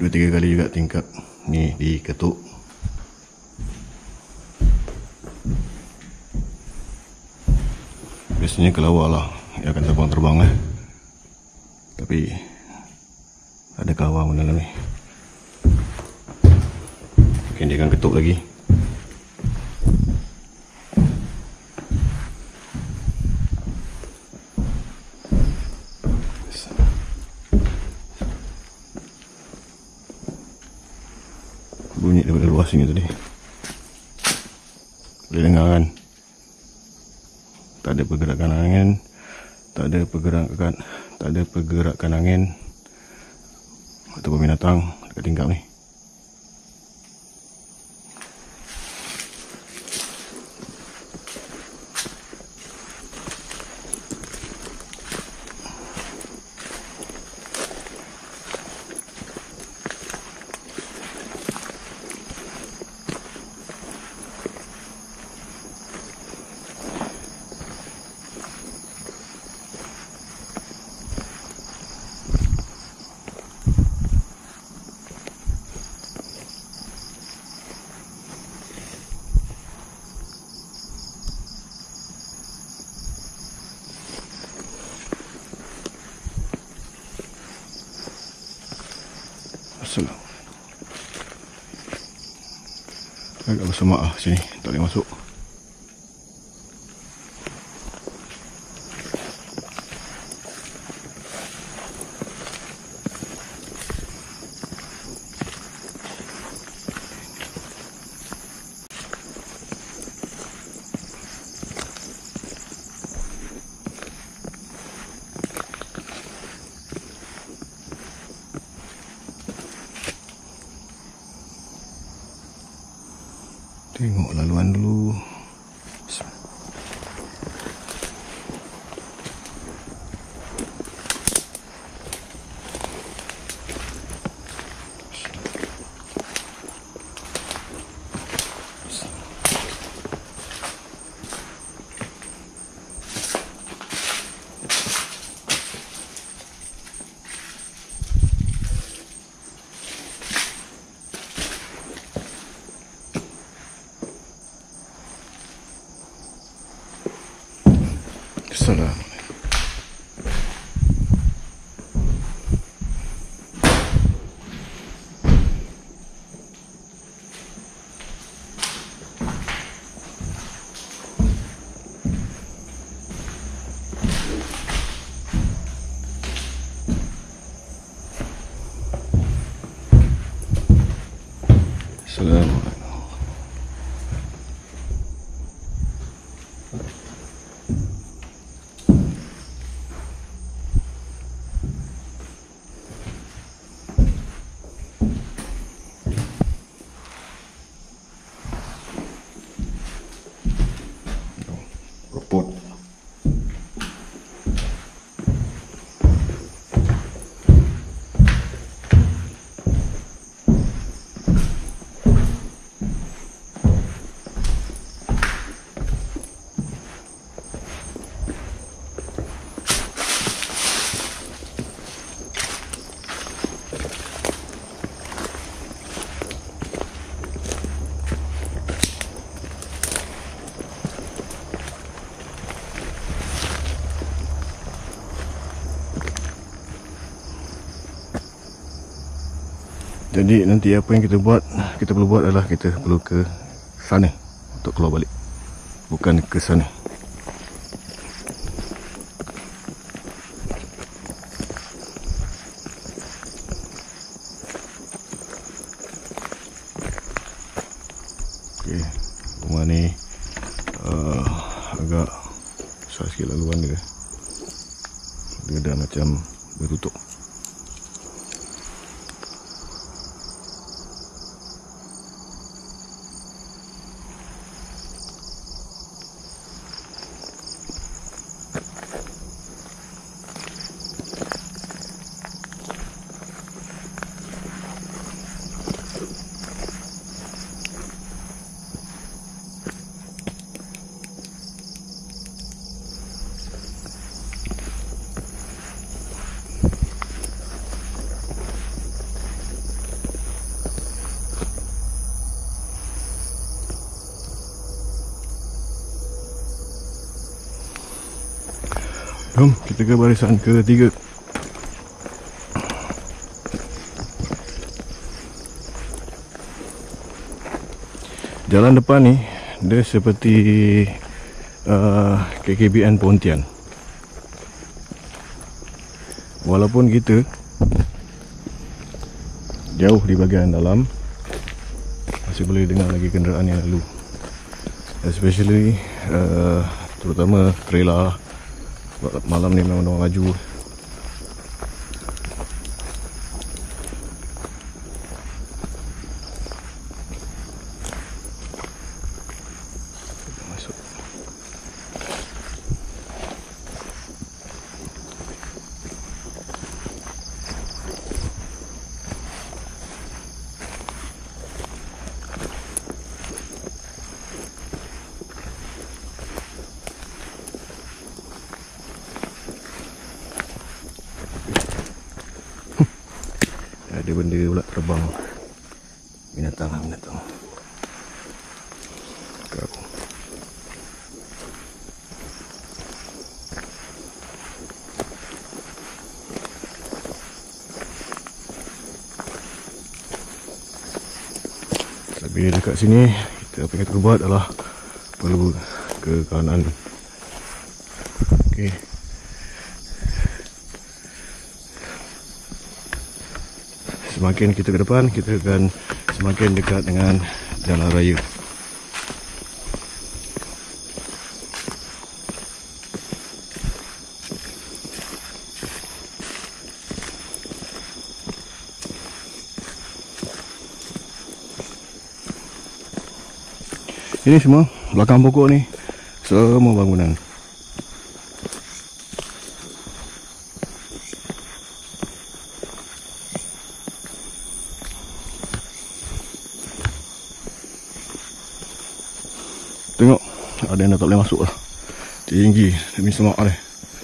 dua tiga kali juga tingkap ni diketuk. Biasanya kelawar lah yang akan terbang-terbang eh. Tapi ada kelawar pun dalam ni. Mungkin dia akan ketuk lagi. Bunyi daripada luar sini tadi. Boleh dengar kan? Tak ada pergerakan angin, tak ada pergerakan, tak ada pergerakan angin ataupun binatang dekat tingkap ni. Masuklah. Agak bersemak lah sini, tak boleh masuk. Tengok laluan dulu. Assalamualaikum. Assalamualaikum. Repot. Jadi nanti apa yang kita buat, kita perlu buat adalah kita perlu ke sana untuk keluar balik, bukan ke sana. Okey, rumah ni uh, agak besar sikit laluan dia. Dia dah macam bertutup. Jom kita ke barisan ketiga. Jalan depan ni dia seperti uh, K K B N Pontian. Walaupun kita jauh di bahagian dalam, masih boleh dengar lagi kenderaan yang lalu. Especially uh, terutama trailer. Malam ni memang orang laju. Ada benda pula terbang. Binatang lah, binatang. Kau. Lebih dekat sini, kita apa yang kita buat adalah perlu ke kanan. Okey. Semakin kita ke depan, kita akan semakin dekat dengan jalan raya. Ini semua belakang pokok ni semua bangunan. Tengok, ada yang dah tak boleh masuk lah. Tinggi demi semak ni.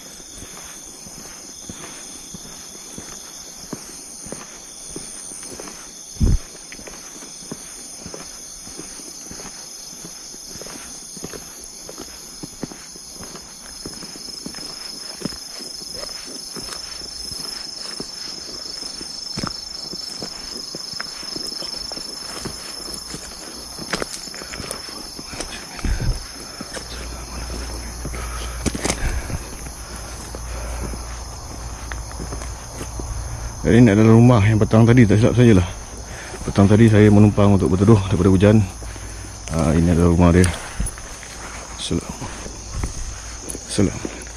Ini adalah rumah yang petang tadi, tak silap saya lah. Petang tadi saya menumpang untuk berteduh daripada hujan. Ha, ini adalah rumah dia. Selam. Selam.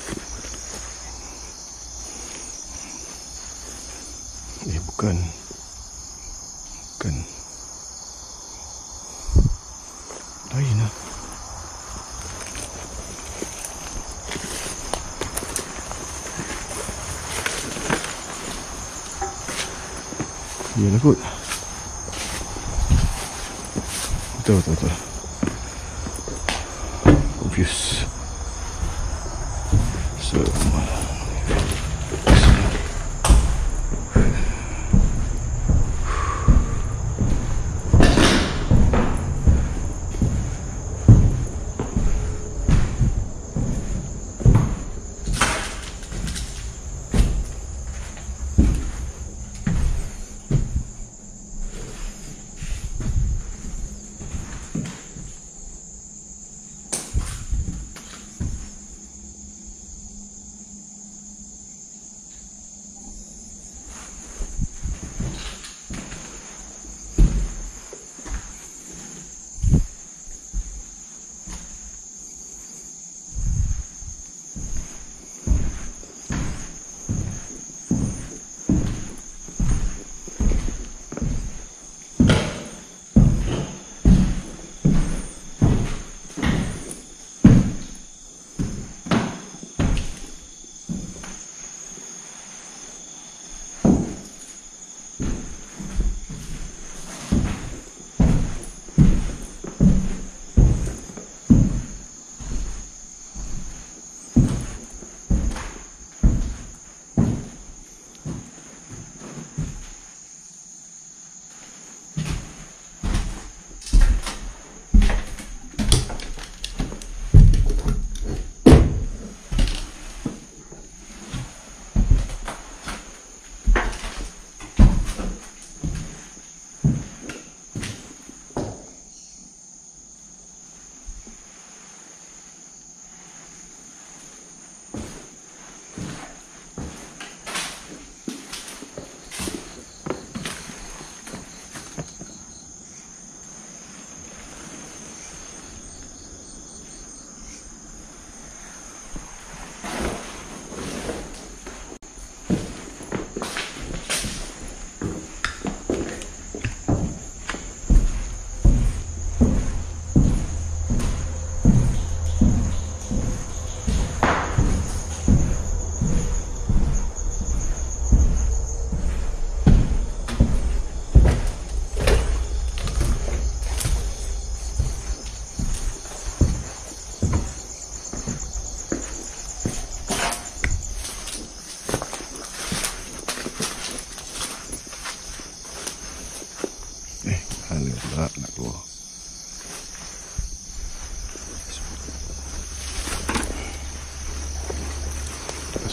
Eh, bukan. Bukan. Lain lah. Yalah kot. Betul, betul, betul. Confused. So,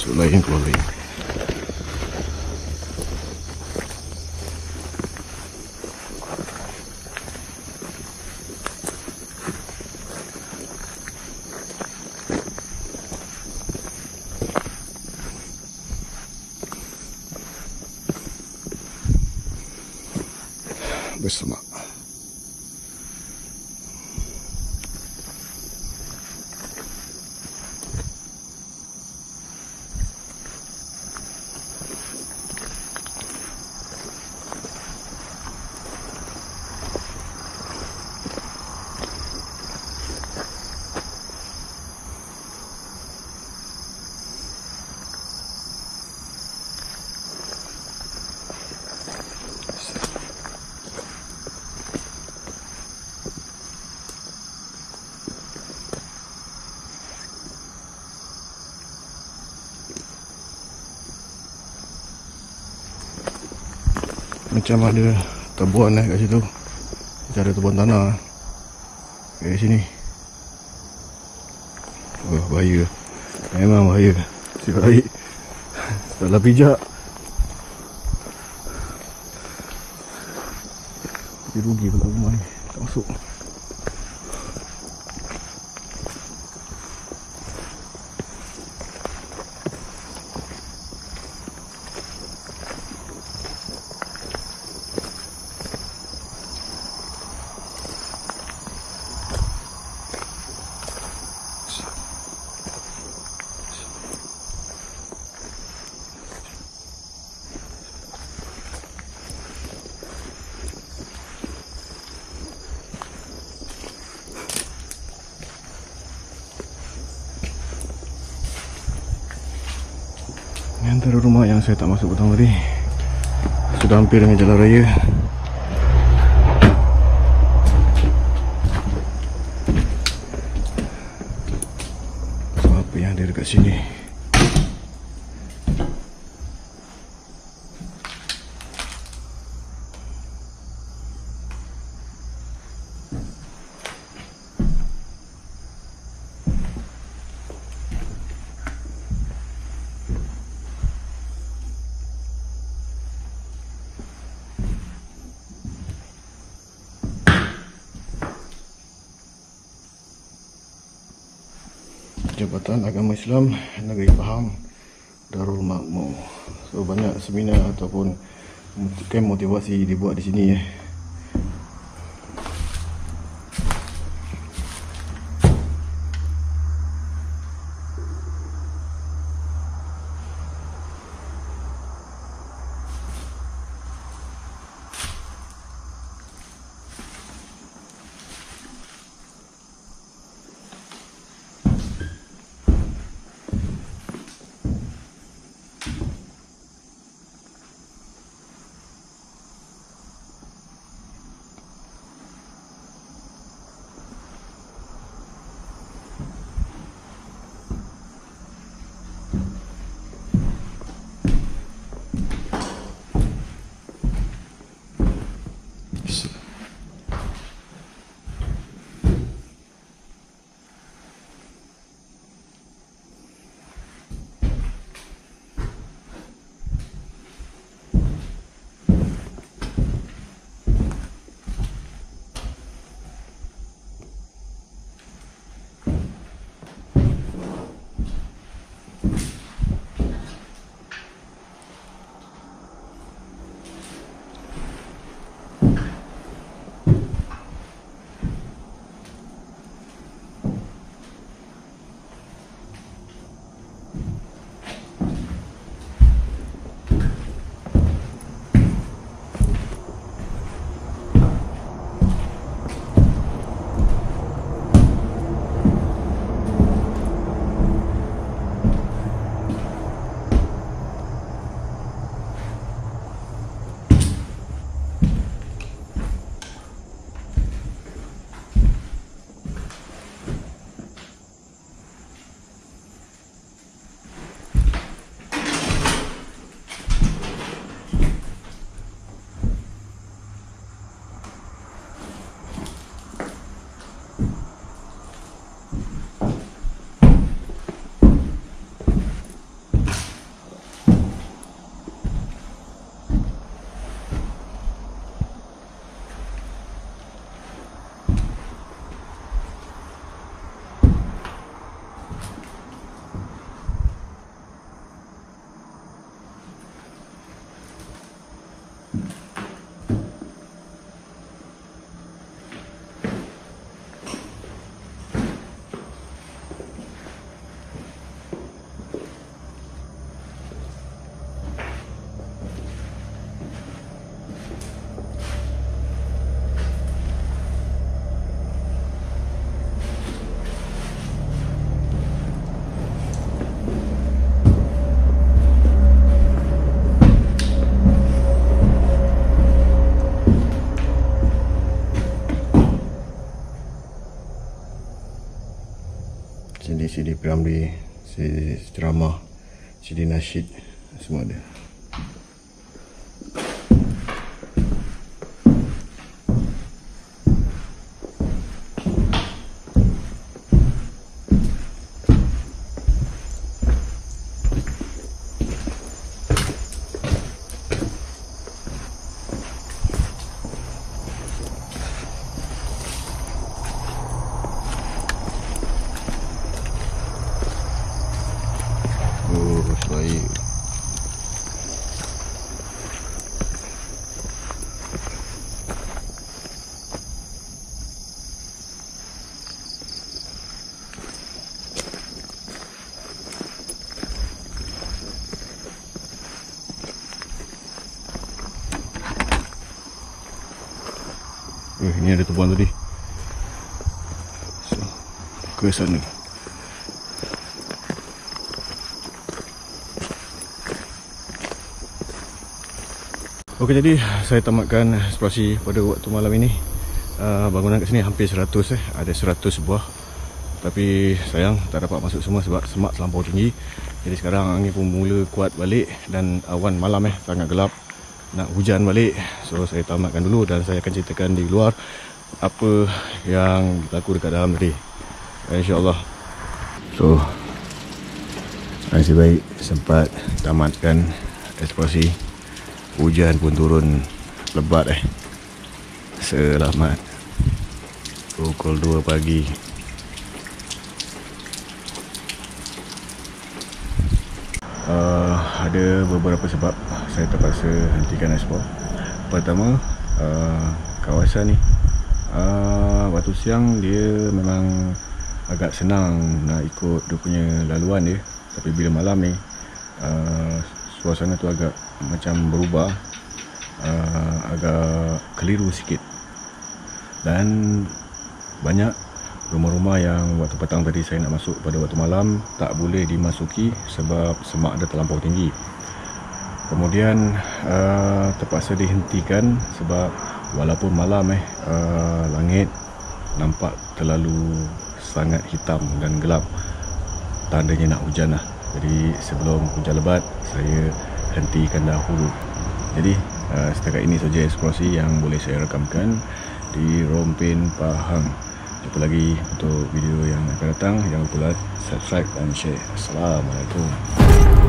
Masuk lain, keluar lain. Bersemak. Macam ada tebuan eh kat situ. Macam ada tebuan tanah kat sini. Oh, bahaya. Memang bahaya. Siap tarik. Salah pijak. Dia rugi pula rumah ni. Tak masuk. Ini antara rumah yang saya tak masuk pertama tadi. Sudah hampir dengan jalan raya. So, apa yang ada dekat sini? Jabatan Agama Islam Negeri Pahang Darul Makmur. So banyak seminar ataupun camp motivasi dibuat di sini eh. C D C D Piramli, C D ceramah, C D nasyid, semua ada. Oh, baik. Eh, ini ada tumpuan tadi. So, ke sana. Okey, jadi saya tamatkan eksplorasi pada waktu malam ini. Uh, bangunan kat sini hampir seratus eh, ada seratus buah. Tapi sayang tak dapat masuk semua sebab semak terlampau tinggi. Jadi sekarang angin pun mula kuat balik dan awan malam eh sangat gelap, nak hujan balik. So saya tamatkan dulu dan saya akan ceritakan di luar apa yang berlaku dekat dalam tadi, insya-Allah. So nasib baik sempat tamatkan eksplorasi. Hujan pun turun lebat eh. Selamat. Pukul dua pagi. Uh, ada beberapa sebab saya terpaksa hentikan eksplor. Pertama, uh, kawasan ni uh, waktu siang dia memang agak senang nak ikut dia punya laluan dia. Tapi bila malam ni uh, suasana tu agak macam berubah, uh, agak keliru sikit. Dan banyak rumah-rumah yang waktu petang tadi saya nak masuk pada waktu malam tak boleh dimasuki sebab semak dia terlampau tinggi. Kemudian uh, terpaksa dihentikan sebab walaupun malam eh uh, langit nampak terlalu sangat hitam dan gelap, tandanya nak hujan lah. Jadi sebelum hujan lebat saya hentikan dahulu. Jadi uh, setakat ini saja eksplorasi yang boleh saya rakamkan di Rompin Pahang. Jumpa lagi untuk video yang akan datang. Jangan lupa like, subscribe dan share. Assalamualaikum.